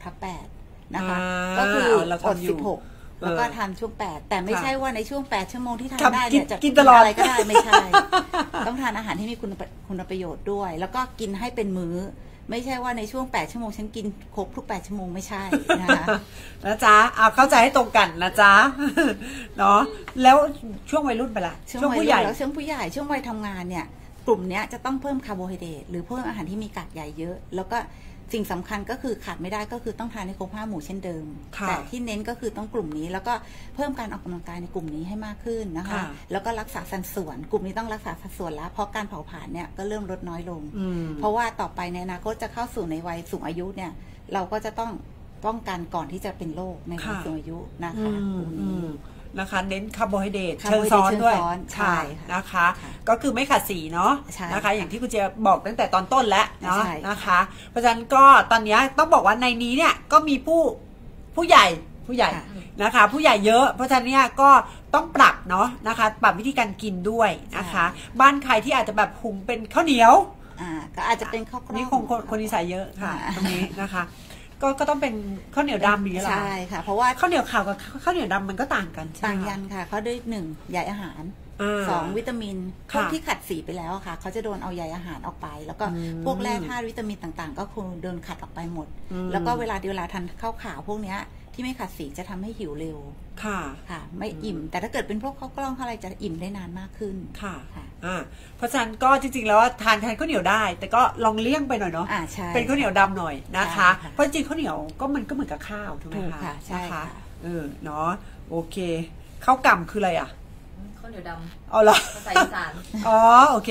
16/8นะคะก็คืออด16แล้วก็ทานช่วง8แต่ไม่ใช่ว่าในช่วง8ชั่วโมงที่ทานได้เนี่ยจะกินตลอดอะไรก็ได้ไม่ใช่ต้องทานอาหารที่มีคุณประโยชน์ด้วยแล้วก็กินให้เป็นมื้อไม่ใช่ว่าในช่วง8ชั่วโมงฉันกินครบทุก8ชั่วโมงไม่ใช่นะคะนะจ๊ะเอาเข้าใจให้ตรงกันนะจ๊ะเนาะแล้วช่วงวัยรุ่นไปละช่วงผู้ใหญ่แล้วช่วงผู้ใหญ่ช่วงวัยทำงานเนี่ยกลุ่มนี้จะต้องเพิ่มคาร์โบไฮเดรตหรือเพิ่มอาหารที่มีกากใยเยอะแล้วก็สิ่งสำคัญก็คือขาดไม่ได้ก็คือต้องทานให้ครบ5 หมู่เช่นเดิมแต่ที่เน้นก็คือต้องกลุ่มนี้แล้วก็เพิ่มการออกกำลังกายในกลุ่มนี้ให้มากขึ้นนะคะแล้วก็รักษาสัดส่วนกลุ่มนี้ต้องรักษาสัดส่วนแล้วเพราะการเผาผลาญเนี่ยก็เริ่มลดน้อยลงเพราะว่าต่อไปในอนาคตจะเข้าสู่ในวัยสูงอายุเนี่ยเราก็จะต้องป้องกันก่อนที่จะเป็นโรคในวัยสูงอายุนะคะนะคะเน้นคาร์โบไฮเดรตเชิงซ้อนด้วยใช่นะคะก็คือไม่ขาดสีเนาะนะคะอย่างที่คุณเจบอกตั้งแต่ตอนต้นแล้วเนาะนะคะเพราะฉะนั้นก็ตอนนี้ต้องบอกว่าในนี้เนี่ยก็มีผู้ใหญ่นะคะผู้ใหญ่เยอะเพราะฉะนั้นเนี่ยก็ต้องปรับเนาะนะคะปรับวิธีการกินด้วยนะคะบ้านใครที่อาจจะแบบหุงเป็นข้าวเหนียวก็อาจจะเป็นข้าวกล้องนี่คนนิสัยเยอะค่ะตรงนี้นะคะก็ต้องเป็นข้าวเหนียวดำอย่างนี้แหละใช่ค่ะเพราะว่าข้าวเหนียวขาวกับข้าวเหนียวดำมันก็ต่างกันต่างกันค่ะเขาด้วย1ใยอาหาร2วิตามินพวกที่ขัดสีไปแล้วค่ะเขาจะโดนเอาใยอาหารออกไปแล้วก็พวกแร่ธาตุวิตามินต่างๆก็คงโดนขัดออกไปหมดแล้วก็เวลาทานข้าวขาวพวกเนี้ยที่ไม่ขัดสีจะทำให้หิวเร็วค่ะไม่อิ่มแต่ถ้าเกิดเป็นพวกข้าวกล้องอะไรจะอิ่มได้นานมากขึ้นค่ะเพราะฉะนั้นก็จริงๆแล้วทานข้าวเหนียวได้แต่ก็ลองเลี่ยงไปหน่อยเนาะเป็นข้าวเหนียวดำหน่อยนะคะเพราะจริงข้าวเหนียวก็มันก็เหมือนกับข้าวถูกไหมคะใช่ค่ะเนาะโอเคข้าวกล่ำคืออะไรอ่ะข้าวเหนียวดำเอาเหรอภาษาอีสานโอเค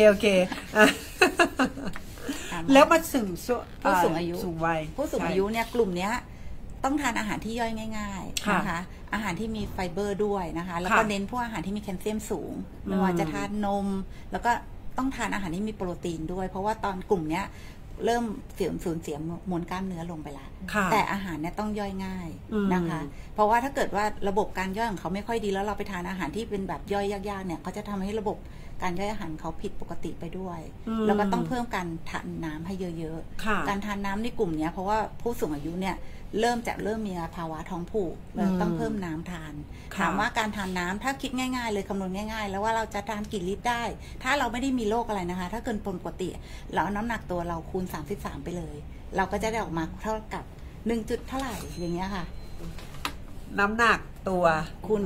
แล้วมาถึงผู้สูงอายุผู้สูงอายุเนี่ยกลุ่มเนี้ยต้องทานอาหารที่ย่อยง่ายๆนะคะอาหารที่มีไฟเบอร์ด้วยนะคะแล้วก็เน้นพวกอาหารที่มีแคลเซียมสูงไม่ว่าจะทานนมแล้วก็ต้องทานอาหารที่มีโปรตีนด้วยเพราะว่าตอนกลุ่มเนี้ยเริ่มสูญเสียมวลกล้ามเนื้อลงไปแล้วแต่อาหารเนี่ยต้องย่อยง่ายนะคะเพราะว่าถ้าเกิดว่าระบบการย่อยของเขาไม่ค่อยดีแล้วเราไปทานอาหารที่เป็นแบบย่อยยากๆเนี่ยเขาจะทำให้ระบบการย่อยอาหารเขาผิดปกติไปด้วยแล้วก็ต้องเพิ่มการทานน้ำให้เยอะๆการทานน้ำในกลุ่มนี้เพราะว่าผู้สูงอายุเนี่ยเริ่มมีภาวะท้องผูกต้องเพิ่มน้ำทานถามว่าการทานน้ำถ้าคิดง่ายๆเลยคำนวณง่ายๆแล้วว่าเราจะทานกี่ลิตรได้ถ้าเราไม่ได้มีโรคอะไรนะคะถ้าเกินปกติเราเอาน้ำหนักตัวเราคูณ33ไปเลยเราก็จะได้ออกมาเท่ากับ1จุดเท่าไหร่อย่างเงี้ยค่ะน้ำหนักตัวคูณ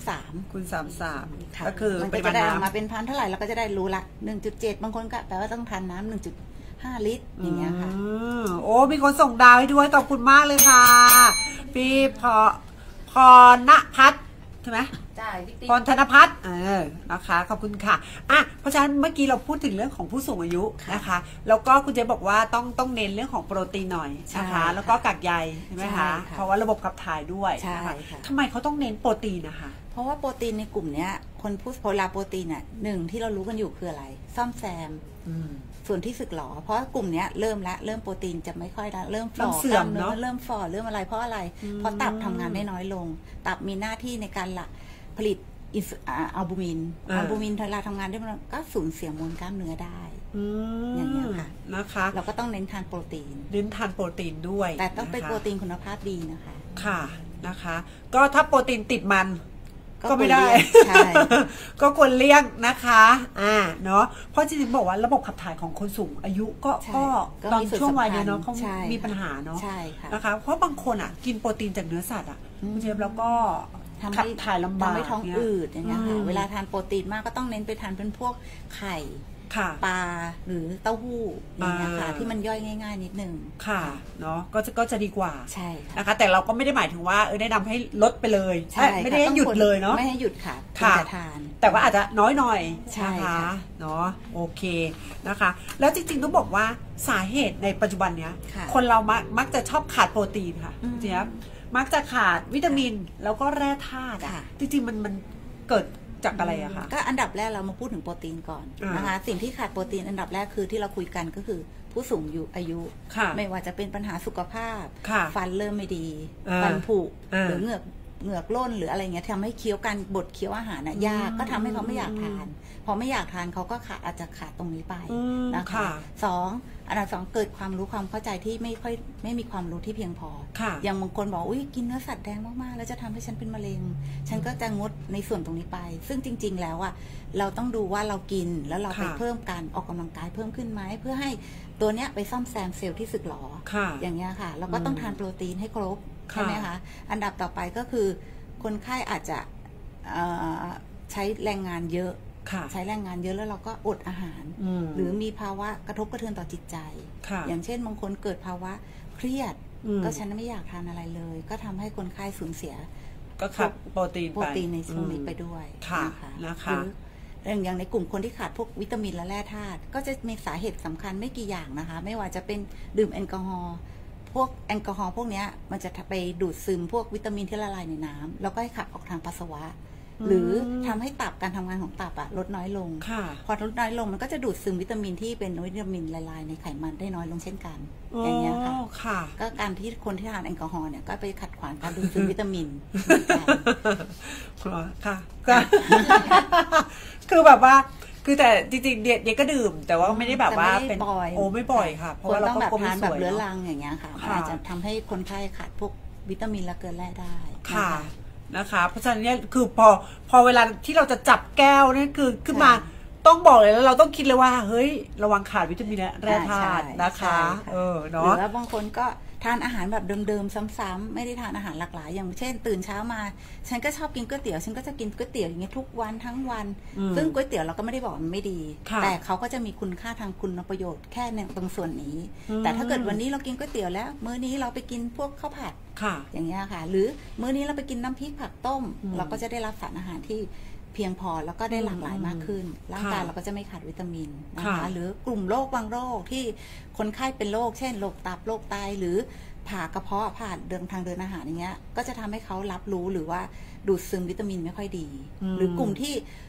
33 คูณ33ก็คือมันจะได้ออกมาเป็นพันเท่าไหร่เราก็จะได้รู้ละ 1.7 บางคนก็แปลว่าต้องทานน้ำ1.5 ลิตรอย่างเงี้ยค่ะโอ้มีคนส่งดาวให้ด้วยขอบคุณมากเลยค่ะพี่พรณพัฒน์ใช่ไหมพรธนพัฒน์นะคะขอบคุณค่ะเพราะฉะนั้นเมื่อกี้เราพูดถึงเรื่องของผู้สูงอายุนะคะแล้วก็คุณเจ๊บอกว่าต้องเน้นเรื่องของโปรตีนหน่อยนะคะแล้วก็กากใยใช่ไหมคะเพราะว่าระบบขับถ่ายด้วยนะคะทำไมเขาต้องเน้นโปรตีนนะคะเพราะว่าโปรตีนในกลุ่มนี้คนพูดโพลาโปรตีนอ่ะหนึ่งที่เรารู้กันอยู่คืออะไรซ่อมแซมส่วนที่สึกหรอเพราะกลุ่มนี้เริ่มโปรตีนจะไม่ค่อยนะเริ่มฝ่อเสื่อมเนาะเริ่มฝ่อเริ่มอะไรเพราะอะไรเพราะตับทำงานได้น้อยลงตับมีหน้าที่ในการผลิตอัลบูมินเวลาทำงานได้ก็สูญเสียมวลกล้ามเนื้อได้อย่างนี้ค่ะนะคะเราก็ต้องเน้นทานโปรตีนด้วยแต่ต้องเป็นโปรตีนคุณภาพดีนะคะค่ะนะคะก็ถ้าโปรตีนติดมันก็ไม่ได้ก็ควรเลี่ยงนะคะเนาะเพราะจริงๆบอกว่าระบบขับถ่ายของคนสูงอายุก็ตอนช่วงวัยเนาะเขามีปัญหาเนาะนะคะเพราะบางคนกินโปรตีนจากเนื้อสัตว์คุณเชฟแล้วก็ขับถ่ายลำบากทำให้ท้องอืดอย่างเงี้ยค่ะเวลาทานโปรตีนมากก็ต้องเน้นไปทานเป็นพวกไข่ปลาหรือเต้าหู้อย่างเงี้ยค่ะที่มันย่อยง่ายๆนิดนึงค่ะเนาะก็จะดีกว่าใช่นะคะแต่เราก็ไม่ได้หมายถึงว่าแนะนำให้ลดไปเลยไม่ได้หยุดเลยเนาะไม่ให้หยุดค่ะจะทานแต่ว่าอาจจะน้อยหน่อยนะคะเนาะโอเคนะคะแล้วจริงๆต้องบอกว่าสาเหตุในปัจจุบันเนี้ยคนเรามักจะชอบขาดโปรตีนค่ะเจี๊ยบมักจะขาดวิตามินแล้วก็แร่ธาตุจริงๆมันเกิดจากอะไรอะคะก็อันดับแรกเรามาพูดถึงโปรตีนก่อนนะคะสิ่งที่ขาดโปรตีนอันดับแรกคือที่เราคุยกันก็คือผู้สูงอายุไม่ว่าจะเป็นปัญหาสุขภาพฟันเริ่มไม่ดีฟันผุหรือเหงือกล้นหรืออะไรเงี้ยทำให้เคี้ยวกันบดเคี้ยวอาหารยากก็ทำให้เขาไม่อยากทานพอไม่อยากทานเขาก็อาจจะขาดตรงนี้ไปนะคะอันดับ 2เกิดความรู้ความเข้าใจที่ไม่มีความรู้ที่เพียงพออย่างบางคนบอกอุ้ยกินเนื้อสัตว์แดงมากๆแล้วจะทำให้ฉันเป็นมะเร็งฉันก็จะงดในส่วนตรงนี้ไปซึ่งจริงๆแล้วเราต้องดูว่าเรากินแล้วเราไปเพิ่มการออกกำลังกายเพิ่มขึ้นไหมเพื่อให้ตัวเนี้ยไปซ่อมแซมเซลล์ที่สึกหรออย่างเงี้ยค่ะเราก็ต้องทานโปรตีนให้ครบใช่ไหมคะอันดับต่อไปก็คือคนไข้อาจจะใช้แรงงานเยอะใช้แรงงานเยอะแล้วเราก็อดอาหารหรือมีภาวะกระทบกระเทือนต่อจิตใจอย่างเช่นบางคนเกิดภาวะเครียดก็ฉันไม่อยากทานอะไรเลยก็ทำให้คนไข้สูญเสียก็ขาดโปรตีนในช่วงนี้ไปด้วยนะคะอย่างในกลุ่มคนที่ขาดพวกวิตามินและแร่ธาตุก็จะมีสาเหตุสำคัญไม่กี่อย่างนะคะไม่ว่าจะเป็นดื่มแอลกอฮอล์พวกแอลกอฮอล์พวกนี้มันจะไปดูดซึมพวกวิตามินที่ละลายในน้ำแล้วก็ให้ขับออกทางปัสสาวะหรือทำให้ตับการทำงานของตับลดน้อยลงพอลดน้อยลงมันก็จะดูดซึมวิตามินที่เป็นวิตามินละลายในไขมันได้น้อยลงเช่นกันอย่างเงี้ยค่ะก็การที่คนที่ทานแอลกอฮอล์เนี่ยก็ไปขัดขวางการดูดซึมวิตามินค่ะคือแบบว่าคือแต่จริงๆเด็กก็ดื่มแต่ว่าไม่ได้แบบว่าเป็นไม่บ่อยค่ะเพราะว่าเราก็ทานแบบเรื้อรังอย่างเงี้ยค่ะอาจจะทำให้คนไข้ขาดพวกวิตามินและเกลือแร่ได้ค่ะนะคะเพราะฉะนั้นเนี่ยคือพอเวลาที่เราจะจับแก้วนี่คือขึ้นมาต้องบอกเลยแล้วเราต้องคิดเลยว่าเฮ้ยระวังขาดวิตามินและแร่ธาตุนะคะเนาะหรือว่าบางคนก็ทานอาหารแบบเดิมๆซ้ำๆไม่ได้ทานอาหารหลากหลายอย่างเช่นตื่นเช้ามาฉันก็ชอบกินก๋วยเตี๋ยวฉันก็จะกินก๋วยเตี๋ยวอย่างเงี้ยทุกวันทั้งวันซึ่งก๋วยเตี๋ยวเราก็ไม่ได้บอกมันไม่ดีแต่เขาก็จะมีคุณค่าทางคุณประโยชน์แค่ในตรงส่วนนี้แต่ถ้าเกิดวันนี้เรากินก๋วยเตี๋ยวแล้วมื้อนี้เราไปกินพวกข้าวผัดอย่างเงี้ยค่ะหรือมื้อนี้เราไปกินน้ำพริกผักต้มเราก็จะได้รับสารอาหารที่เพียงพอแล้วก็ได้หลากหลายมากขึ้นร่างกายเราก็จะไม่ขาดวิตามินนะคะหรือกลุ่มโรคบางโรคที่คนไข้เป็นโรคเช่นโรคตับโรคไตหรือผ่ากระเพาะผ่าทางเดินอาหารอย่างเงี้ยก็จะทำให้เขารับรู้หรือว่าดูดซึมวิตามินไม่ค่อยดีหรือกลุ่มที่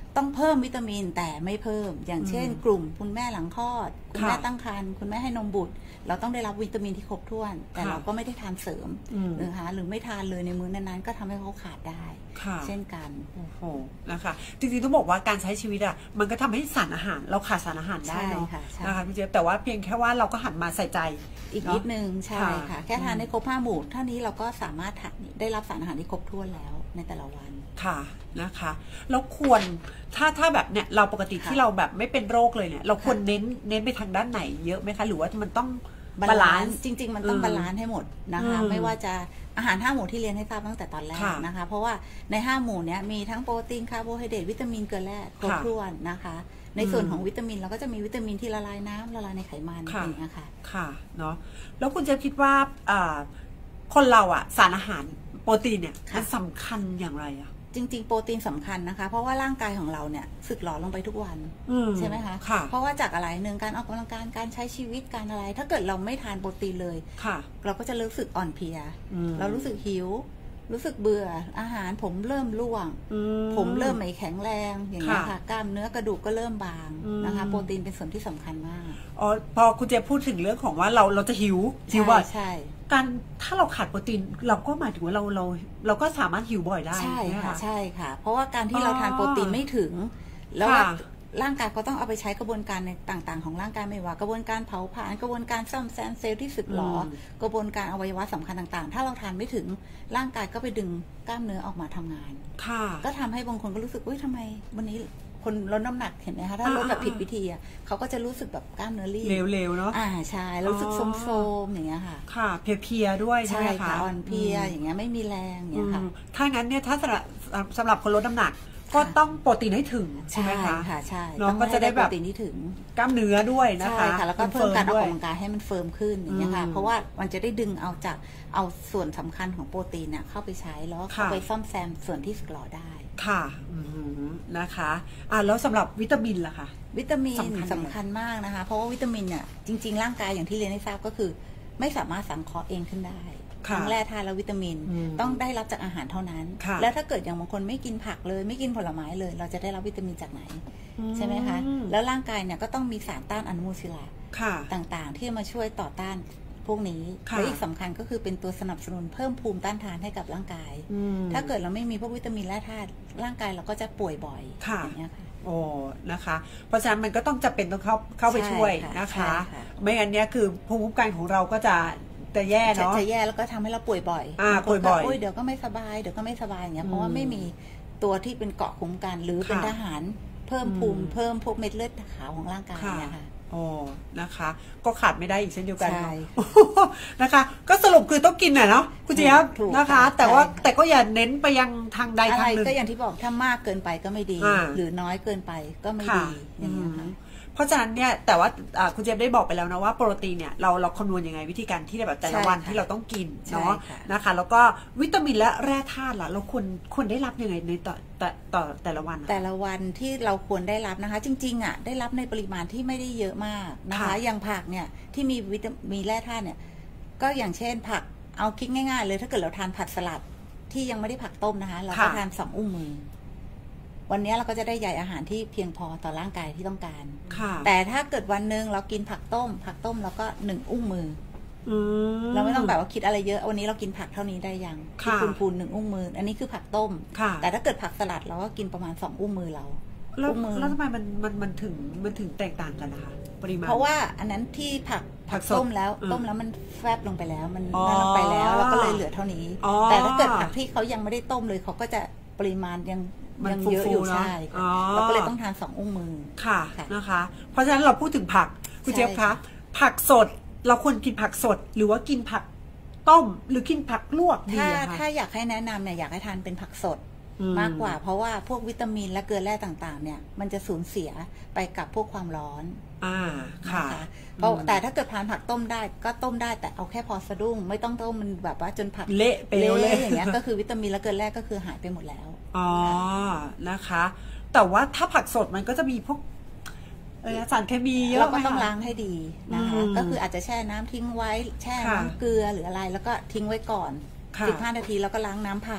ต้องเพิ่มวิตามินแต่ไม่เพิ่มอย่างเช่นกลุ่มคุณแม่หลังคลอดคุณแม่ตั้งครรภ์คุณแม่ให้นมบุตรเราต้องได้รับวิตามินที่ครบถ้วนแต่เราก็ไม่ได้ทานเสริมนะคะหรือไม่ทานเลยในมื้อนั้นๆก็ทำให้เขาขาดได้เช่นกันโอ้โหนะคะจริงๆต้องบอกว่าการใช้ชีวิตอ่ะมันก็ทำให้สารอาหารเราขาดสารอาหารได้เนาะนะคะพี่เจี๊ยบแต่ว่าเพียงแค่ว่าเราก็หันมาใส่ใจอีกนิดนึงใช่ค่ะแค่ทานให้ครบ5 หมู่เท่านี้เราก็สามารถได้รับสารอาหารที่ครบถ้วนแล้วในแต่ละวันค่ะนะคะแล้วควรถ้าแบบเนี่ยเราปกติที่เราแบบไม่เป็นโรคเลยเนี่ยเราควรเน้นไปทางด้านไหนเยอะไหมคะหรือว่ามันต้องบาลานซ์จริงๆมันต้องบาลานซ์ให้หมดนะคะไม่ว่าจะอาหาร5 หมู่ที่เรียนให้ทราบตั้งแต่ตอนแรกนะคะเพราะว่าใน5 หมู่เนี้ยมีทั้งโปรตีนคาร์โบไฮเดรตวิตามินเกลือแร่ครบถ้วนนะคะในส่วนของวิตามินเราก็จะมีวิตามินที่ละลายน้ำละลายในไขมันอย่างเงี้ยค่ะค่ะเนาะแล้วคุณจะคิดว่าคนเราอะสารอาหารโปรตีนเนี่ยมันสำคัญอย่างไรอะจริงๆโปรตีนสำคัญนะคะเพราะว่าร่างกายของเราเนี่ยสึกหรอลงไปทุกวันใช่ไหมคะเพราะว่าจากอะไรหนึ่งการออกกำลังกายการใช้ชีวิตการอะไรถ้าเกิดเราไม่ทานโปรตีนเลยเราก็จะรู้สึกอ่อนเพลียเรารู้สึกหิวรู้สึกเบื่ออาหารผมเริ่มร่วงผมเริ่มไม่แข็งแรงอย่างนี้ค่ะกล้ามเนื้อกระดูกก็เริ่มบางนะคะโปรตีนเป็นส่วนที่สำคัญมากอ๋อพอคุณเจพูดถึงเรื่องของว่าเราจะหิวบ่อยใช่การถ้าเราขาดโปรตีนเราก็หมายถึงว่าเราก็สามารถหิวบ่อยได้ใช่ค่ะใช่ค่ะเพราะว่าการที่เราทานโปรตีนไม่ถึงแล้วร่างกายก็ต้องเอาไปใช้กระบวนการในต่างๆของร่างกายไม่ว่ากระบวนการเผาผลาญกระบวนการซ่อมแซมเซลล์ที่สึกหรอกระบวนการอวัยวะสำคัญต่างๆถ้าเราทานไม่ถึงร่างกายก็ไปดึงกล้ามเนื้อออกมาทำงานก็ทำให้บางคนก็รู้สึกทำไมวันนี้คนลดน้ำหนักเห็นไหมคะถ้าลดแบบผิดวิธีเขาก็จะรู้สึกแบบกล้ามเนื้อรีบเร็วๆเนาะใช่รู้สึกโซมๆอย่างเงี้ยค่ะค่ะเพลียๆด้วยใช่ไหมคะอ่อนเพลียอย่างเงี้ยไม่มีแรงอย่างเงี้ยค่ะถ้างั้นเนี่ยถ้าสำหรับคนลดน้ำหนักก็ต้องโปรตีนให้ถึงใช่ไหมคะใช่น้องก็จะได้แบบโปรตีนที่ถึงกล้ามเนื้อด้วยนะคะใช่ค่ะแล้วก็เพิ่มการออกกำลังกายให้มันเฟิร์มขึ้นอย่างเงี้ยค่ะเพราะว่ามันจะได้ดึงเอาส่วนสำคัญของโปรตีนเนี่ยเข้าไปใช้แล้วเข้าไปซ่อมแซมส่วนที่สึกหรอได้ค่ะนะคะแล้วสำหรับวิตามินล่ะคะวิตามินสำคัญมากนะคะเพราะว่าวิตามินเนี่ยจริงๆร่างกายอย่างที่เรียนให้ทราบก็คือไม่สามารถสังเคราะห์เองขึ้นได้ทั้งแร่ธาตุและวิตามินต้องได้รับจากอาหารเท่านั้นแล้วถ้าเกิดอย่างบางคนไม่กินผักเลยไม่กินผลไม้เลยเราจะได้รับวิตามินจากไหนใช่ไหมคะแล้วร่างกายเนี่ยก็ต้องมีสารต้านอนุมูลอิสระต่างๆที่มาช่วยต่อต้านพวกนี้และอีกสำคัญก็คือเป็นตัวสนับสนุนเพิ่มภูมิต้านทานให้กับร่างกายถ้าเกิดเราไม่มีพวกวิตามินและธาตุร่างกายเราก็จะป่วยบ่อยอย่างเงี้ยค่ะโอ้นะคะเพราะฉะนั้นมันก็ต้องจะเป็นต้องเข้าไปช่วยนะคะไม่งั้นเนี้ยคือภูมิคุ้มกันของเราก็จะแย่เนาะจะแย่แล้วก็ทำให้เราป่วยบ่อยป่วยบ่อยเดี๋ยวก็ไม่สบายเดี๋ยวก็ไม่สบายอย่างเงี้ยเพราะว่าไม่มีตัวที่เป็นเกราะคุ้มกันหรือเป็นทหารเพิ่มภูมิเพิ่มพวกเม็ดเลือดขาวของร่างกายเนี่ยค่ะโอ้นะคะก็ขาดไม่ได้อีกเช่นเดียวกันนะคะก็สรุปคือต้องกินน่ะเนาะคุณเจี๊ยบนะคะแต่ก็อย่าเน้นไปยังทางใดทางหนึ่งก็อย่างที่บอกถ้ามากเกินไปก็ไม่ดีหรือน้อยเกินไปก็ไม่ดีอย่างนี้ค่ะเพราะฉะนั้นเนี่ยแต่ว่าคุณเจี๊ยบได้บอกไปแล้วนะว่าโปรตีนเนี่ยเราคำนวณยังไงวิธีการที่แบบแต่ละวันที่เราต้องกินเนาะนะคะแล้วก็วิตามินและแร่ธาตุล่ะเราควรได้รับยังไงในต่อแต่ละวันที่เราควรได้รับนะคะจริงๆได้รับในปริมาณที่ไม่ได้เยอะมากนะคะอย่างผักเนี่ยที่มีแร่ธาตุเนี่ยก็อย่างเช่นผักเอาคิดง่ายๆเลยถ้าเกิดเราทานผักสลัดที่ยังไม่ได้ผักต้มนะคะเราก็ทาน2 อุ้งมือวันนี้เราก็จะได้ใยอาหารที่เพียงพอต่อร่างกายที่ต้องการแต่ถ้าเกิดวันหนึ่งเรากินผักต้มเราก็1 อุ้งมือเราไม่ต้องแบบว่าคิดอะไรเยอะวันนี้เรากินผักเท่านี้ได้ยังพูน1 อุ้งมืออันนี้คือผักต้มแต่ถ้าเกิดผักสลัดเราก็กินประมาณ2 อุ้งมือเราแล้วทำไมมันถึงแตกต่างกันนะคะปริมาณเพราะว่าอันนั้นที่ผักต้มแล้วมันแฟบลงไปแล้วมันนั่นลงไปแล้วก็เลยเหลือเท่านี้แต่ถ้าเกิดผักที่เขายังไม่ได้ต้มเลยเขาก็จะปริมาณยังเยอะอยู่ใช่เราก็เลยต้องทาน2 อุ้งมือค่ะนะคะเพราะฉะนั้นเราพูดถึงผักคุณเจี๊ยบคะผักสดเราควรกินผักสดหรือว่ากินผักต้มหรือกินผักลวกดีคะถ้าอยากให้แนะนำเนี่ยอยากให้ทานเป็นผักสดมากกว่าเพราะว่าพวกวิตามินและเกลือแร่ต่างๆเนี่ยมันจะสูญเสียไปกับพวกความร้อนค่ะแต่ถ้าเกิดทานผักต้มได้ก็ต้มได้แต่เอาแค่พอสะดุ้งไม่ต้องต้มมันแบบว่าจนผักเละไปเลยอย่างเงี้ยก็คือวิตามินและเกลือแร่ก็คือหายไปหมดแล้วนะคะแต่ว่าถ้าผักสดมันก็จะมีพวกสารเคมีเยอะเราก็ต้องล้างให้ดีนะคะก็คืออาจจะแช่น้ำทิ้งไว้แช่น้ำเกลือหรืออะไรแล้วก็ทิ้งไว้ก่อน15 นาทีแล้วก็ล้างน้ำผ่าน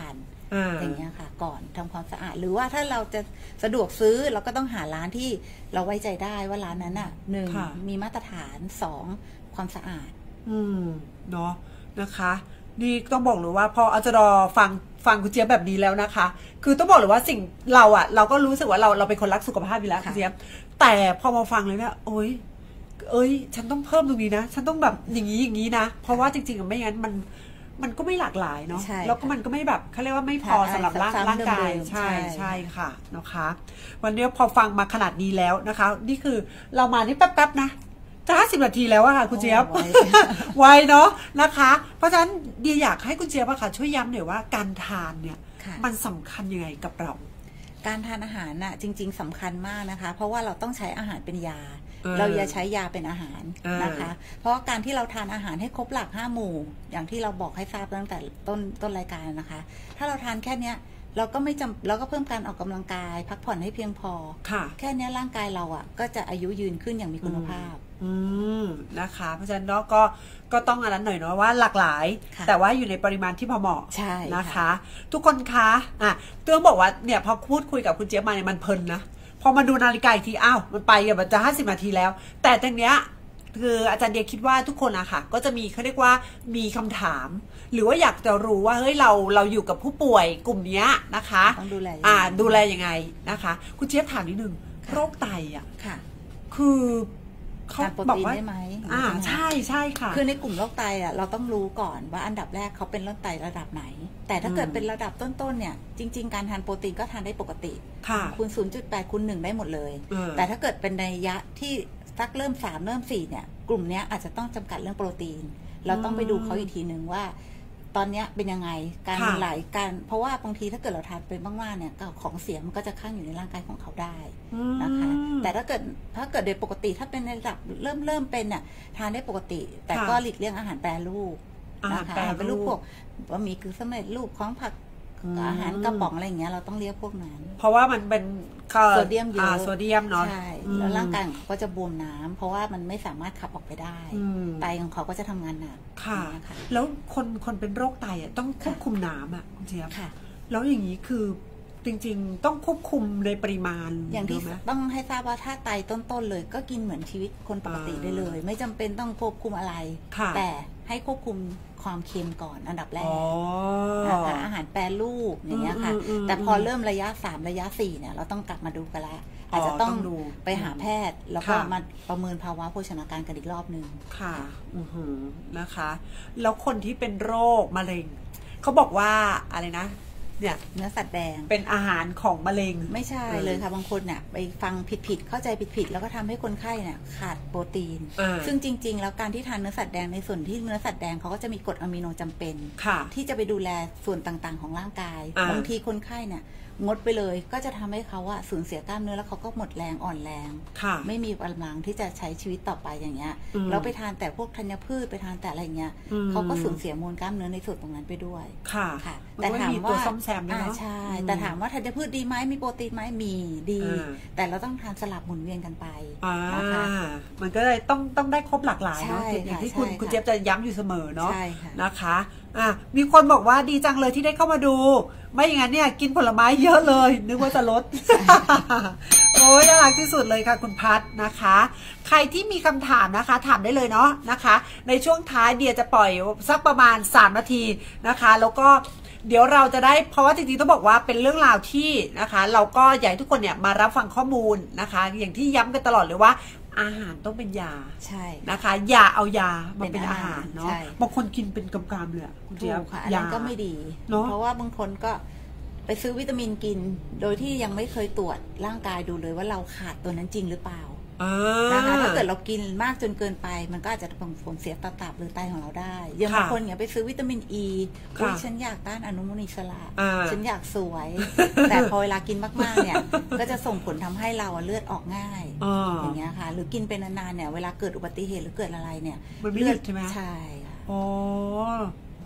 อย่างเงี้ยค่ะก่อนทำความสะอาดหรือว่าถ้าเราจะสะดวกซื้อเราก็ต้องหาร้านที่เราไว้ใจได้ว่าร้านนั้นอ่ะหนึ่งมีมาตรฐานสองความสะอาดเนาะนะคะนี่ต้องบอกเลยว่าพออาจจะรอฟังคุณเจี๊ยบแบบนี้แล้วนะคะคือต้องบอกเลยว่าสิ่งเราก็รู้สึกว่าเราเป็นคนรักสุขภาพอยู่แล้วคุณเจี๊ยบแต่พอมาฟังเลยเนี่ยเอ้ยฉันต้องเพิ่มตรงนี้นะฉันต้องแบบอย่างนี้นะเพราะว่าจริงๆไม่งั้นมันก็ไม่หลากหลายเนาะแล้วก็มันก็ไม่แบบเขาเรียกว่าไม่พอสำหรับร่างกายใช่ค่ะนะคะวันนี้พอฟังมาขนาดนี้แล้วนะคะนี่คือเรามานี่แป๊บๆนะจะ50 นาทีแล้วอะค่ะคุณเจี๊ยบไวเนาะนะคะเพราะฉะนั้นเดียอยากให้คุณเจี๊ยบอะค่ะช่วยย้ำหน่อยว่าการทานเนี่ยมันสำคัญยังไงกับเราการทานอาหารน่ะจริงๆสำคัญมากนะคะเพราะว่าเราต้องใช้อาหารเป็นยาเราอย่าใช้ยาเป็นอาหารนะคะเพราะการที่เราทานอาหารให้ครบหลัก5 หมู่อย่างที่เราบอกให้ทราบตั้งแต่ต้นรายการนะคะถ้าเราทานแค่เนี้ยเราก็เพิ่มการออกกำลังกายพักผ่อนให้เพียงพอแค่นี้ร่างกายเราอ่ะก็จะอายุยืนขึ้นอย่างมีคุณภาพนะคะเพราะฉะนั้นก็ต้องอันนั้นหน่อยเนาะว่าหลากหลายแต่ว่าอยู่ในปริมาณที่พอเหมาะนะคะทุกคนคะต้องบอกว่าเนี่ยพอพูดคุยกับคุณเจี๊ยบมาเนี่ยมันเพลินนะพอมาดูนาฬิกาอีกทีมันไปมันจะ50 นาทีแล้วแต่ตรงเนี้ยคืออาจารย์เดียคิดว่าทุกคนอะค่ะก็จะมีเขาเรียกว่ามีคำถามหรือว่าอยากจะรู้ว่าเฮ้ยเราอยู่กับผู้ป่วยกลุ่มนี้นะคะต้องดูแลยังไงนะคะคุณเจี๊ยบถามนิดนึงโรคไตอะค่ะคือเขาบอกว่าได้ไหมใช่ค่ะคือในกลุ่มโรคไตอะเราต้องรู้ก่อนว่าอันดับแรกเขาเป็นโรคไตระดับไหนแต่ถ้าเกิดเป็นระดับต้นๆเนี่ยจริงๆการทานโปรตีนก็ทานได้ปกติคูณ 0.8 คูณ 1ได้หมดเลยแต่ถ้าเกิดเป็นในระยะที่สักเริ่ม3เริ่ม4เนี่ยกลุ่มนี้อาจจะต้องจำกัดเรื่องโปรตีนเราต้องไปดูเขาอีกทีนึงว่าตอนนี้เป็นยังไงการไหลการเพราะว่าบางทีถ้าเกิดเราทานไปมากๆเนี่ยของเสียมันก็จะข้างอยู่ในร่างกายของเขาได้นะคะแต่ถ้าเกิดโดยปกติถ้าเป็นในระดับเริ่มเป็นเนี่ยทานได้ปกติแต่ก็หลีกเลี่ยงอาหารแปรรูปนะคะเป็นรูปพวกบะหมี่กึ่งสำเร็จรูปของผักอาหารกระป๋องอะไรอย่างเงี้ยเราต้องเรียกพวกนั้นเพราะว่ามันเป็นโซเดียมเยอะโซเดียมเนาะใช่แล้วร่างกายของเขาก็จะบวมน้ำเพราะว่ามันไม่สามารถขับออกไปได้ไตของเขาก็จะทำงานหนักค่ะแล้วคนเป็นโรคไตอ่ะต้องควบคุมน้ำอ่ะคุณเจี๊ยบแล้วอย่างนี้คือจริงๆต้องควบคุมในปริมาณอย่างที่ต้องให้ทราบว่าถ้าไตต้นๆเลยก็กินเหมือนชีวิตคนปกติได้เลยไม่จำเป็นต้องควบคุมอะไรแต่ให้ควบคุมความเค็มก่อนอันดับแรกนะคะอาหารแปรรูปอย่างเงี้ยค่ะแต่พอเริ่มระยะ3ระยะ4เนี่ยเราต้องกลับมาดูกันแล้วอาจจะต้องไปหาแพทย์แล้วก็มาประเมินภาวะโภชนาการกันอีกรอบนึงค่ะนะคะแล้วคนที่เป็นโรคมะเร็งเขาบอกว่าอะไรนะเนี่ยเนื้อสัตว์แดงเป็นอาหารของมะเร็งไม่ใช่เลยค่ะบางคนเนี่ยไปฟังผิดเข้าใจผิดแล้วก็ทำให้คนไข้เนี่ยขาดโปรตีนซึ่งจริงๆแล้วการที่ทานเนื้อสัตว์แดงในส่วนที่เนื้อสัตว์แดงเขาก็จะมีกรดอะมิโนจำเป็นที่จะไปดูแลส่วนต่างๆของร่างกายบางทีคนไข้เนี่ยงดไปเลยก็จะทำให้เขาสูญเสียกล้ามเนื้อแล้วเขาก็หมดแรงอ่อนแรงไม่มีกำลังที่จะใช้ชีวิตต่อไปอย่างเงี้ยแล้วไปทานแต่พวกธัญพืชไปทานแต่อะไรเงี้ยเขาก็สูญเสียมวลกล้ามเนื้อในส่วนตรงนั้นไปด้วยค่ะแต่ถามว่าใช่แต่ถามว่าธัญพืชดีไหมมีโปรตีนไหมมีดีแต่เราต้องทานสลับหมุนเวียนกันไปนะคะมันก็เลยต้องได้ครบหลากหลายเนาะอย่างที่คุณเจี๊ยบจะย้ำอยู่เสมอเนาะนะคะมีคนบอกว่าดีจังเลยที่ได้เข้ามาดูไม่อย่างนั้นเนี่ยกินผลไม้เยอะเลยนึกว่าจะลดโอ้ยน่ารักที่สุดเลยค่ะคุณพัฒนะคะใครที่มีคำถามนะคะถามได้เลยเนาะนะคะในช่วงท้ายเดียจะปล่อยสักประมาณ3 นาทีนะคะแล้วก็เดี๋ยวเราจะได้เพราะว่าจริงๆต้องบอกว่าเป็นเรื่องราวที่นะคะเราก็อยากให้ทุกคนเนี่ยมารับฟังข้อมูลนะคะอย่างที่ย้ำกันตลอดเลยว่าอาหารต้องเป็นยาใช่นะคะอย่าเอายามาเป็นอาหารเนาะบางคนกินเป็นกำๆเลยคุณเจี๊ยบอันนั้นก็ไม่ดีเพราะว่าบางคนก็ไปซื้อวิตามินกินโดยที่ยังไม่เคยตรวจร่างกายดูเลยว่าเราขาดตัวนั้นจริงหรือเปล่านะคะถ้าเกิดเรากินมากจนเกินไปมันก็อาจจะส่งผลเสียต่อตับหรือไตของเราได้อย่างบางคนเนี่ยไปซื้อวิตามินอีฉันอยากต้านอนุมูลอิสระฉันอยากสวยแต่พอเวลากินมากๆเนี่ยก็จะส่งผลทำให้เราเลือดออกง่ายอย่างเงี้ยค่ะหรือกินเป็นนานๆเนี่ยเวลาเกิดอุบัติเหตุหรือเกิดอะไรเนี่ยมันไม่หยุดใช่ไหมใช่ค่ะโอ้โห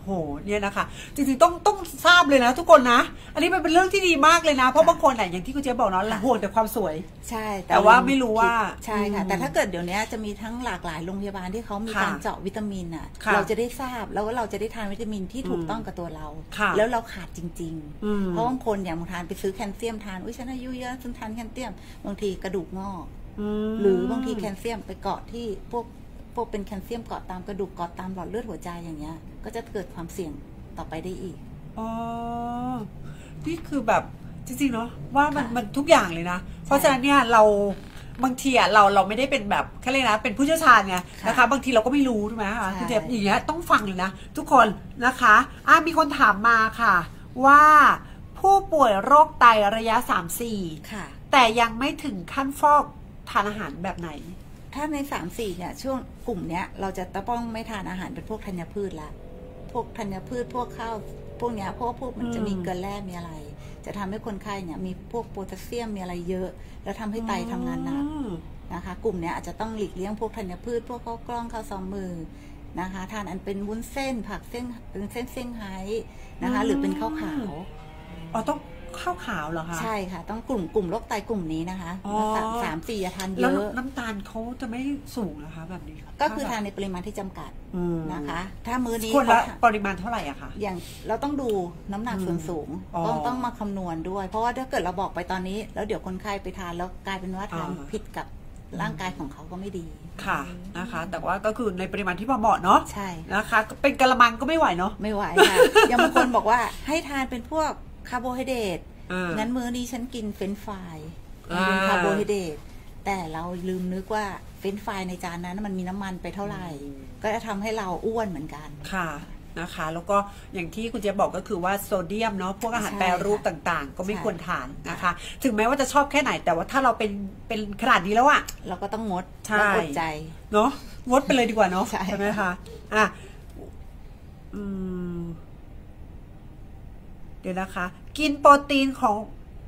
โหเนี่ยนะคะจริงๆต้องทราบเลยนะทุกคนนะอันนี้มันเป็นเรื่องที่ดีมากเลยนะเพราะบางคนอย่างที่คุณเจ๊บอกเนาะห่วงแต่ความสวยใช่แต่ว่าไม่รู้ว่าใช่ค่ะแต่ถ้าเกิดเดี๋ยวนี้จะมีทั้งหลากหลายโรงพยาบาลที่เขามีการเจาะวิตามินอ่ะเราจะได้ทราบแล้วว่าเราจะได้ทานวิตามินที่ถูกต้องกับตัวเราแล้วเราขาดจริงๆเพราะบางคนอย่างบางทานไปซื้อแคลเซียมทานอุ้ยฉันอายุเยอะฉันทานแคลเซียมบางทีกระดูกงอกหรือบางทีแคลเซียมไปเกาะที่พวกเป็นแคลเซียมเกาะตามกระดูกเกาะตามหลอดเลือดหัวใจอย่างเงี้ยก็จะเกิดความเสี่ยงต่อไปได้อีกอ๋อนี่คือแบบจริงๆเนาะว่ามันทุกอย่างเลยนะเพราะฉะนั้นเนี่ยเราบางทีอ่ะเราไม่ได้เป็นแบบแค่เลยนะเป็นผู้เชี่ยวชาญไงนะคะบางทีเราก็ไม่รู้ถูกไหมคะคุณเจ็บอย่างเงี้ยต้องฟังเลยนะทุกคนนะคะมีคนถามมาค่ะว่าผู้ป่วยโรคไตระยะ 3-4 ค่ะแต่ยังไม่ถึงขั้นฟอกทานอาหารแบบไหนถ้าใน 3-4 เนี่ยช่วงกลุ่มเนี้ยเราจะต้องไม่ทานอาหารเป็นพวกธัญพืชละพวกธัญพืชพวกข้าวพวกเนี้ยเพราะว่าพวกมันจะมีเกลือแร่มีอะไรจะทำให้คนไข้เนี่ยมีพวกโพแทสเซียมมีอะไรเยอะแล้วทำให้ไตทำงานหนักนะคะกลุ่มเนี้ยอาจจะต้องหลีกเลี่ยงพวกธัญพืชพวกข้าวกล้องข้าวซองมือนะคะทานอันเป็นวุ้นเส้นผักเส้นเป็นเส้นเซี่ยงไฮ้นะคะหรือเป็นข้าวขาวต้องข้าวขาวเหรอคะใช่ค่ะต้องกลุ่มโรคไตกลุ่มนี้นะคะ3-4อย่าทานเยอะแล้วน้ำตาลเขาจะไม่สูงนะคะแบบนี้ก็คือทานในปริมาณที่จำกัดนะคะถ้ามื้อนี้ควรละปริมาณเท่าไหร่อะคะอย่างเราต้องดูน้ำหนักส่วนสูงต้องมาคำนวณด้วยเพราะว่าถ้าเกิดเราบอกไปตอนนี้แล้วเดี๋ยวคนไข้ไปทานแล้วกลายเป็นว่าทานผิดกับร่างกายของเขาก็ไม่ดีค่ะนะคะแต่ว่าก็คือในปริมาณที่พอเหมาะเนาะใช่นะคะเป็นกะละมังก็ไม่ไหวเนาะไม่ไหวค่ะอย่างบางคนบอกว่าให้ทานเป็นพวกคาร์โบไฮเดรตงั้นมื้อนี้ฉันกินเฟรนช์ฟรายเป็นคาร์โบไฮเดรตแต่เราลืมนึกว่าเฟรนช์ฟรายในจานนั้นมันมีน้ำมันไปเท่าไหร่ก็จะทำให้เราอ้วนเหมือนกันค่ะนะคะแล้วก็อย่างที่คุณเจ๊บอกก็คือว่าโซเดียมเนาะพวกอาหารแปรรูปต่างๆก็ไม่ควรทานนะคะถึงแม้ว่าจะชอบแค่ไหนแต่ว่าถ้าเราเป็นขนาดนี้แล้วอะเราก็ต้องงดต้องอดใจเนาะงดไปเลยดีกว่าเนาะใช่ไหมคะเดี๋ยวนะคะกินโปรตีนของ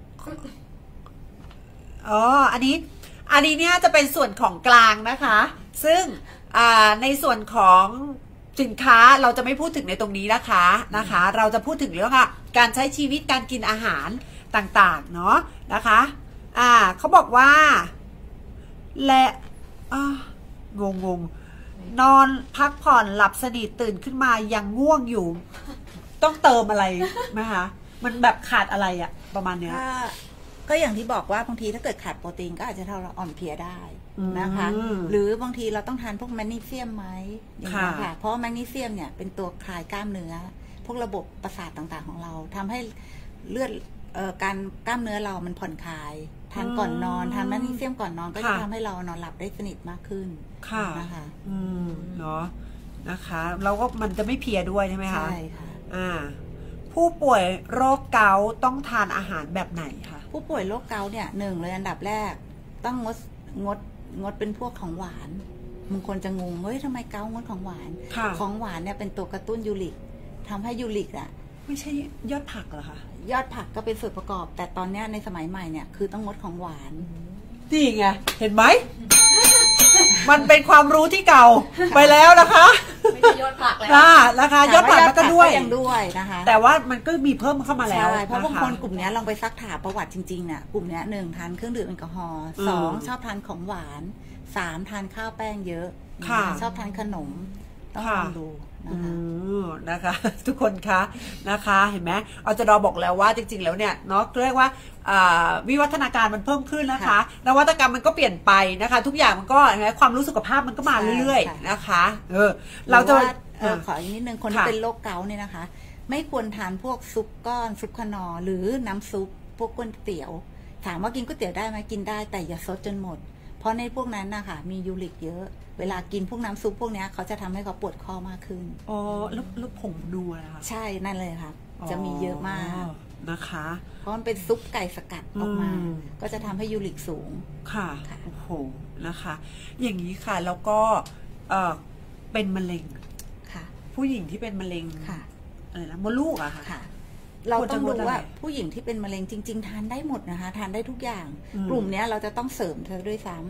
อันนี้เนี่ยจะเป็นส่วนของกลางนะคะซึ่งในส่วนของสินค้าเราจะไม่พูดถึงในตรงนี้นะคะเราจะพูดถึงเรื่องการใช้ชีวิตการกินอาหารต่างๆเนาะนะคะเขาบอกว่าและงงนอนพักผ่อนหลับสนิทตื่นขึ้นมายังง่วงอยู่ต้องเติมอะไรไหมคะมันแบบขาดอะไรอะประมาณเนี้ยก็อย่างที่บอกว่าบางทีถ้าเกิดขาดโปรตีนก็อาจจะทำเราอ่อนเพลียได้นะคะหรือบางทีเราต้องทานพวกแมกนีเซียมไหมอย่างนี้ค่ะเพราะแมกนีเซียมเนี่ยเป็นตัวคลายกล้ามเนื้อพวกระบบประสาทต่างๆของเราทำให้เลือดการกล้ามเนื้อเรามันผ่อนคลายทานก่อนนอนทานแมกนีเซียมก่อนนอนก็จะทำให้เรานอนหลับได้สนิทมากขึ้นนะคะเนาะนะคะเราก็มันจะไม่เพลียด้วยใช่ไหมคะใช่ค่ะผู้ป่วยโรคเกาต์ต้องทานอาหารแบบไหนคะผู้ป่วยโรคเกาต์เนี่ย1เลยอันดับแรกต้องงดเป็นพวกของหวานบางคนจะงงเฮ้ยทำไมเกาต์งดของหวานของหวานเนี่ยเป็นตัวกระตุ้นยูริกทำให้ยูริกไม่ใช่ยอดผักเหรอคะยอดผักก็เป็นส่วนประกอบแต่ตอนนี้ในสมัยใหม่เนี่ยคือต้องงดของหวานนี่ไงเห็นไหมมันเป็นความรู้ที่เก่าไปแล้วนะคะไม่ใช่ยอดผักแล้วนะคะยอดผักมันก็ด้วยนะคะแต่ว่ามันก็มีเพิ่มเข้ามาแล้วเพราะบางคนกลุ่มนี้ลองไปซักถามประวัติจริงๆเนี่ยกลุ่มนี้1ทานเครื่องดื่มแอลกอฮอล์2ชอบทานของหวาน3ทานข้าวแป้งเยอะชอบทานขนมต้องลองดูนะคะทุกคนคะนะคะเห็นไหมอจดบอกแล้วว่าจริงๆแล้วเนี่ยเนาะเรียกว่าวิวัฒนาการมันเพิ่มขึ้นนะคะนวัตกรรมมันก็เปลี่ยนไปนะคะทุกอย่างมันก็ความรู้สุขภาพมันก็มาเรื่อยๆนะคะเราจะขออีกนิดนึงคนที่เป็นโรคเกาต์เนี่ยนะคะไม่ควรทานพวกซุปก้อนซุปขนอหรือน้ำซุปพวกก๋วยเตี๋ยวถามว่ากินก๋วยเตี๋ยวได้ไหมกินได้แต่อย่าซดจนหมดเพราะในพวกนั้นนะคะมียูริกเยอะเวลากินพวกน้ำซุปพวกนี้เขาจะทำให้เขาปวดคอมากขึ้นแล้วผงนัวนะคะใช่นั่นเลยค่ะจะมีเยอะมากนะคะเพราะมันเป็นซุปไก่สกัดออกมาก็จะทำให้ยูริกสูงค่ะโอ้โหนะคะอย่างนี้ค่ะแล้วก็เป็นมะเร็งค่ะผู้หญิงที่เป็นมะเร็งค่ะอะไรนะมดลูกอะค่ะเราต้องรู้ว่าผู้หญิงที่เป็นมะเร็งจริงๆทานได้หมดนะคะทานได้ทุกอย่างกลุ่มนี้เราจะต้องเสริมเธอด้วยซ้ำ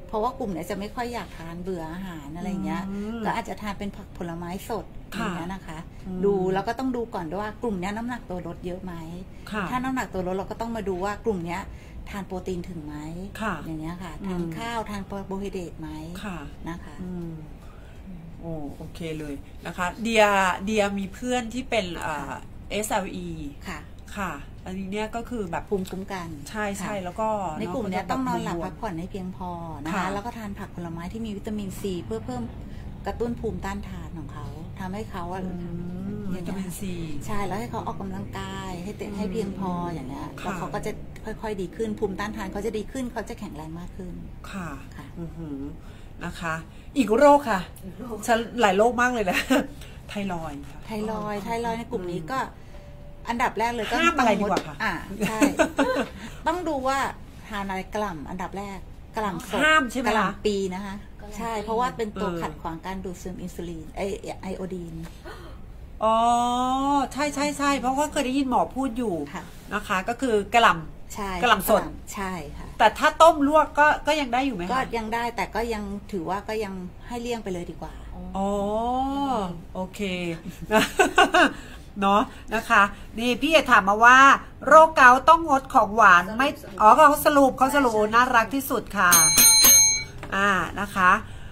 เพราะว่ากลุ่มเนี้ยจะไม่ค่อยอยากทานเบื่ออาหารอะไรเงี้ยก็อาจจะทานเป็นผักผลไม้สดอย่างเงี้ยนะคะดูแล้วก็ต้องดูก่อนด้วยว่ากลุ่มเนี้ยน้ำหนักตัวลดเยอะไหมถ้าน้ำหนักตัวลดเราก็ต้องมาดูว่ากลุ่มเนี้ยทานโปรตีนถึงไหมอย่างเงี้ยค่ะทานข้าวทานคาร์โบไฮเดรตไหมนะคะโอ้โอเคเลยนะคะเดียมีเพื่อนที่เป็นSLE ค่ะอันนี้เนี่ยก็คือแบบภูมิคุ้มกันใช่แล้วก็ในกลุ่มนี้ต้องนอนหลับพักผ่อนให้เพียงพอนะคะแล้วก็ทานผักผลไม้ที่มีวิตามินซีเพื่อเพิ่มกระตุ้นภูมิต้านทานของเขาทำให้เขาวิตามินซีใช่แล้วให้เขาออกกำลังกายให้เพียงพออย่างเงี้ยแล้วเขาก็จะค่อยๆดีขึ้นภูมิต้านทานเขาจะดีขึ้นเขาจะแข็งแรงมากขึ้นค่ะนะคะอีกโรคค่ะหลายโรคมากเลยนะไทรอยด์ในกลุ่มนี้ก็อันดับแรกเลยก็ห้ามอะไรดีกว่าค่ะใช่ต้องดูว่าทานอะไรกล่ำอันดับแรกกล่ำสดห้ามใช่ไหมกล่ำปีนะคะใช่เพราะว่าเป็นตัวขัดขวางการดูดซึมอินซูลินไอโอดีนอ๋อใช่เพราะว่าเคยได้ยินหมอพูดอยู่นะคะก็คือกระหล่ำกระหล่ำสดใช่ค่ะแต่ถ้าต้มลวกก็ยังได้อยู่ไหมคะก็ยังได้แต่ก็ยังถือว่าก็ยังให้เลี่ยงไปเลยดีกว่าอ๋อโอเคเนาะนะคะนี่พี่ถามมาว่าโรคเกาต์ต้องงดของหวานไม่เขาสรุปน่ารักที่สุดค่ะนะคะ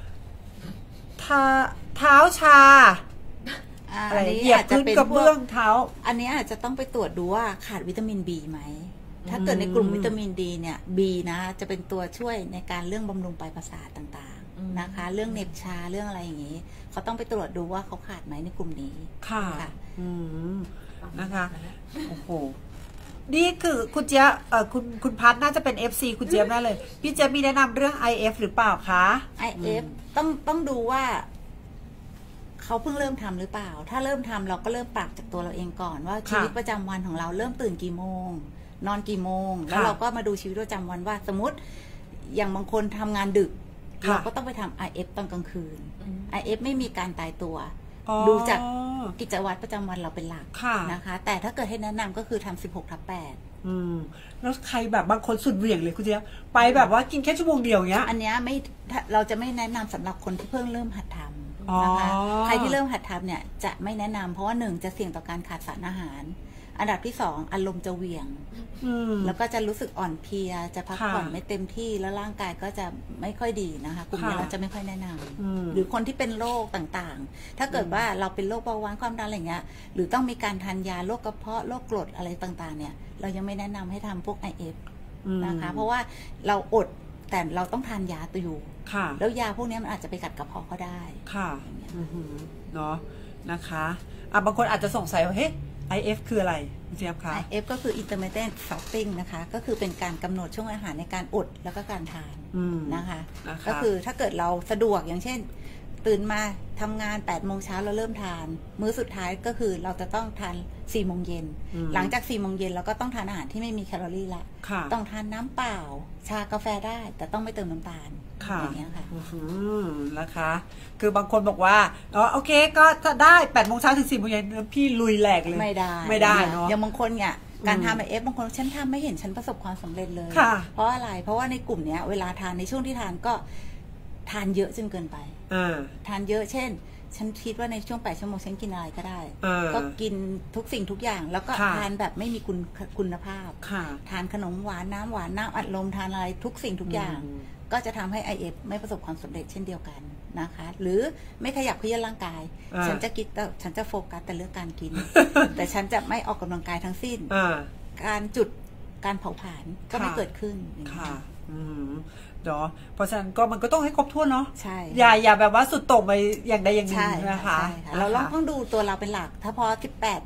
เท้าชาอะไรเหยียบพื้นกระเบื้องเท้าอันนี้อาจจะต้องไปตรวจดูว่าขาดวิตามินบีไหมถ้าเกิดในกลุ่มวิตามินดีเนี่ยบีนะจะเป็นตัวช่วยในการเรื่องบำรุงปลายประสาทต่างๆนะคะเรื่องเหน็บชาเรื่องอะไรอย่างนี้เขาต้องไปตรวจดูว่าเขาขาดไหมในกลุ่มนี้ค่ะนะคะโอ้โหนี่คือคุณเจี๊ยบคุณพัฒน่าจะเป็น FC คุณเจี๊ยบได้เลยพี่เจี๊ยบมีแนะนำเรื่อง IF หรือเปล่าคะ IF ต้องดูว่าเขาเพิ่งเริ่มทำหรือเปล่าถ้าเริ่มทำเราก็เริ่มปรับจากตัวเราเองก่อนว่าชีวิตประจำวันของเราเริ่มตื่นกี่โมงนอนกี่โมงแล้วเราก็มาดูชีวิตประจำวันว่าสมมติอย่างบางคนทำงานดึกเราก็ต้องไปทำ IF ตอนกลางคืน IF ไม่มีการตายตัวดูจากกิจวัตรประจำวันเราเป็นหลักนะคะแต่ถ้าเกิดให้แนะนำก็คือทำ16/8 แล้วใครแบบบางคนสุดเหวี่ยงเลยคุณเจี๊ยบไปแบบว่ากินแค่ชั่วโมงเดียวเงี้ยอันนี้ไม่เราจะไม่แนะนำสำหรับคนที่เพิ่งเริ่มหัดทำนะคะใครที่เริ่มหัดทำเนี่ยจะไม่แนะนำเพราะว่า1จะเสี่ยงต่อการขาดสารอาหารอันดับที่2อารมณ์จะเหวี่ยงแล้วก็จะรู้สึกอ่อนเพลียจะพักผ่อนไม่เต็มที่แล้วร่างกายก็จะไม่ค่อยดีนะคะกลุ่มนี้เราจะไม่ค่อยแนะนำหรือคนที่เป็นโรคต่างๆถ้าเกิดว่าเราเป็นโรคเบาหวานความดันอะไรเงี้ยหรือต้องมีการทานยาโรคกระเพาะโรคกรดอะไรต่างๆเนี่ยเรายังไม่แนะนำให้ทำพวก IF นะคะเพราะว่าเราอดแต่เราต้องทานยาตัวอยู่แล้วยาพวกนี้มันอาจจะไปกัดกระเพาะก็ได้ค่ะเนาะนะคะบางคนอาจจะสงสัยว่าเฮ้IF คืออะไรคุณเจี๊ยบคะ IF ก็คือ intermittent fasting นะคะก็คือเป็นการกำหนดช่วงอาหารในการอดแล้วก็การทานนะคะก็คือถ้าเกิดเราสะดวกอย่างเช่นตื่นมาทำงาน8 โมงเช้าเราเริ่มทานมื้อสุดท้ายก็คือเราจะต้องทาน4 โมงเย็นหลังจาก4 โมงเย็นเราก็ต้องทานอาหารที่ไม่มีแคลอรี่ละต้องทานน้ำเปล่าชากาแฟได้แต่ต้องไม่เติมน้ำตาลอย่างเงี้ยค่ะนะคะคือบางคนบอกว่าโอเคก็ถ้าได้8 โมงเช้าถึง4 โมงเย็นพี่ลุยแหลกเลยไม่ได้เนาะอย่างบางคนเนี่ยการทำIFบางคนฉันทำไม่เห็นฉันประสบความสำเร็จเลยเพราะอะไรเพราะว่าในกลุ่มเนี้ยเวลาทานในช่วงที่ทานก็ทานเยอะจนเกินไปทานเยอะเช่นฉันคิดว่าในช่วง8 ชั่วโมงฉันกินอะไรก็ได้ก็กินทุกสิ่งทุกอย่างแล้วก็ทานแบบไม่มีคุณภาพทานขนมหวานน้ำหวานน้ำอัดลมทานอะไรทุกสิ่งทุกอย่างก็จะทำให้ IF ไม่ประสบความสำเร็จเช่นเดียวกันนะคะหรือไม่ขยับเขยื้อนร่างกายฉันจะกินฉันจะโฟกัสแต่เรื่องการกินแต่ฉันจะไม่ออกกำลังกายทั้งสิ้นการจุดการเผาผลาญก็ไม่เกิดขึ้นค่ะเนาะเพราะฉะนั้นก็มันก็ต้องให้ครบถ้วนเนาะใช่อย่าแบบว่าสุดโต่งไปอย่างใดอย่างหนึ่งนะคะเราต้องดูตัวเราเป็นหลักถ้าพอ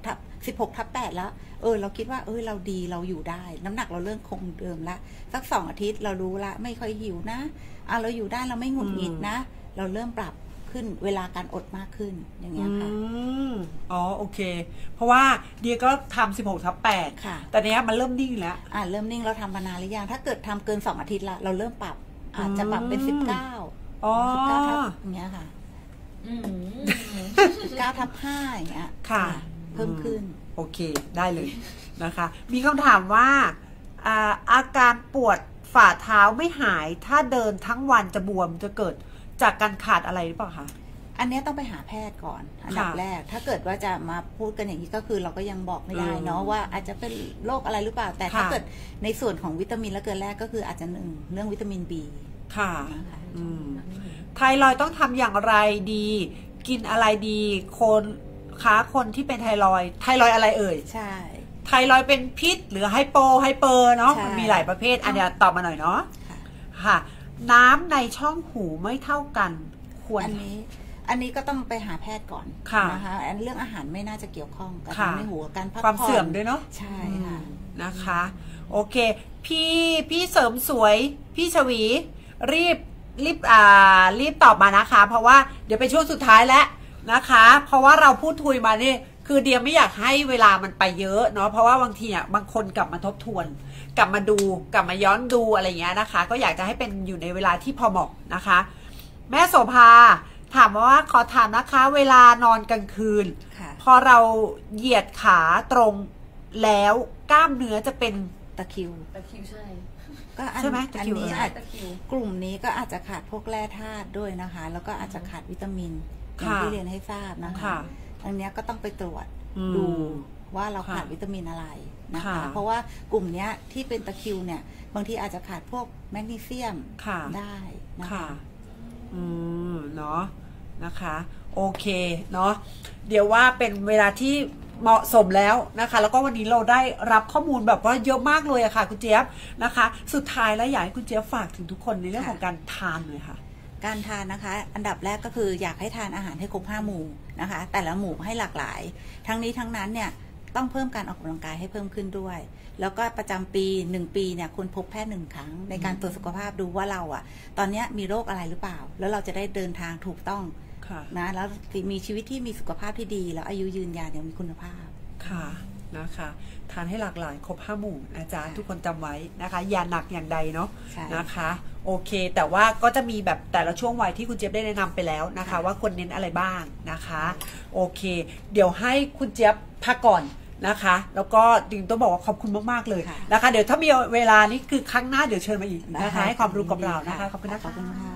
16/8แล้วเราคิดว่าเราดีเราอยู่ได้น้ำหนักเราเริ่มคงเดิมละสัก2 อาทิตย์เรารู้ละไม่ค่อยหิวนะเราอยู่ได้เราไม่หงุดหงิดนะเราเริ่มปรับขึ้นเวลาการอดมากขึ้นอย่างเงี้ยค่ะโอเคเพราะว่าเดียก็ทำ16/8 ค่ะแต่เนี้ยมันเริ่มนิ่งแล้วเริ่มนิ่งเราทำมานานหรือยังถ้าเกิดทำเกิน2 อาทิตย์ละเราเริ่มปรับอาจจะปรับเป็น19อย่างเงี้ยค่ะ9/5อย่างเงี้ยค่ะเพิ่มขึ้นโอเคได้เลยนะคะมีคำถามว่าอาการปวดฝ่าเท้าไม่หายถ้าเดินทั้งวันจะบวมจะเกิดจากการขาดอะไรหรือเปล่าคะอันนี้ต้องไปหาแพทย์ก่อนอันดับแรกถ้าเกิดว่าจะมาพูดกันอย่างนี้ก็คือเราก็ยังบอกไม่ได้เนาะว่าอาจจะเป็นโรคอะไรหรือเปล่าแต่ถ้าเกิดในส่วนของวิตามินและเกลือแร่ก็คืออาจจะเรื่องวิตามิน B ค่ะไทรอยด์ต้องทำอย่างไรดีกินอะไรดีคนที่เป็นไทรอยด์อะไรเอ่ยใช่ไทรอยด์เป็นพิษหรือไฮเปอร์เนาะมันมีหลายประเภทอันนี้ตอบมาหน่อยเนาะค่ะน้ำในช่องหูไม่เท่ากันควรอันนี้ก็ต้องไปหาแพทย์ก่อนนะคะเรื่องอาหารไม่น่าจะเกี่ยวข้องกับในหูการพักผ่อนความเสื่อมด้วยเนาะใช่ค่ะนะคะโอเคพี่เสริมสวยพี่ชวีรีบตอบมานะคะเพราะว่าเดี๋ยวเป็นช่วงสุดท้ายแล้วนะคะเพราะว่าเราพูดคุยมานี่คือเดียไม่อยากให้เวลามันไปเยอะเนาะเพราะว่าบางทีบางคนกลับมาทบทวนกลับมาย้อนดูอะไรเงี้ยนะคะก็อยากจะให้เป็นอยู่ในเวลาที่พอเหมาะนะคะแม่โสภาถามว่าขอถามนะคะเวลานอนกลางคืนพอเราเหยียดขาตรงแล้วกล้ามเนื้อจะเป็นตะคิวใช่ก็อันนี้อาจกลุ่มนี้ก็อาจจะขาดพวกแร่ธาตุด้วยนะคะแล้วก็อาจจะขาดวิตามินอย่างที่เรียนให้ทราบนะคะอันนี้ก็ต้องไปตรวจดูว่าเราขาดวิตามินอะไรนะคะเพราะว่ากลุ่มนี้ที่เป็นตะคิวเนี่ยบางทีอาจจะขาดพวกแมกนีเซียมได้นะคะเนาะนะคะโอเคเนาะเดี๋ยวว่าเป็นเวลาที่เหมาะสมแล้วนะคะแล้วก็วันนี้เราได้รับข้อมูลแบบว่าเยอะมากเลยอะค่ะคุณเจี๊ยบนะคะสุดท้ายแล้วอยากให้คุณเจี๊ยบฝากถึงทุกคนในเรื่องของการทานเลยค่ะการทานนะคะอันดับแรกก็คืออยากให้ทานอาหารให้ครบ5 หมู่นะคะแต่ละหมู่ให้หลากหลายทั้งนี้ทั้งนั้นเนี่ยต้องเพิ่มการออกกำลังกายให้เพิ่มขึ้นด้วยแล้วก็ประจำปี1 ปีเนี่ยคุณพบแพทย์1 ครั้งในการตรวจสุขภาพดูว่าเราอะตอนนี้มีโรคอะไรหรือเปล่าแล้วเราจะได้เดินทางถูกต้องนะแล้วมีชีวิตที่มีสุขภาพที่ดีแล้วอายุยืนยาวอย่างมีคุณภาพค่ะนะคะทานให้หลากหลายครบ5 หมู่อาจารย์ทุกคนจำไว้นะคะอย่าหนักอย่างใดเนาะนะคะโอเคแต่ว่าก็จะมีแบบแต่ละช่วงวัยที่คุณเจี๊ยบได้แนะนำไปแล้วนะคะว่าควรเน้นอะไรบ้างนะคะโอเคเดี๋ยวให้คุณเจี๊ยบพักก่อนนะคะแล้วก็ดิงต้องบอกว่าขอบคุณมากๆเลยนะคะเดี๋ยวถ้ามีเวลานี่คือครั้งหน้าเดี๋ยวเชิญมาอีกนะคะให้ความรู้กับเรานะคะขอบคุณนะคะ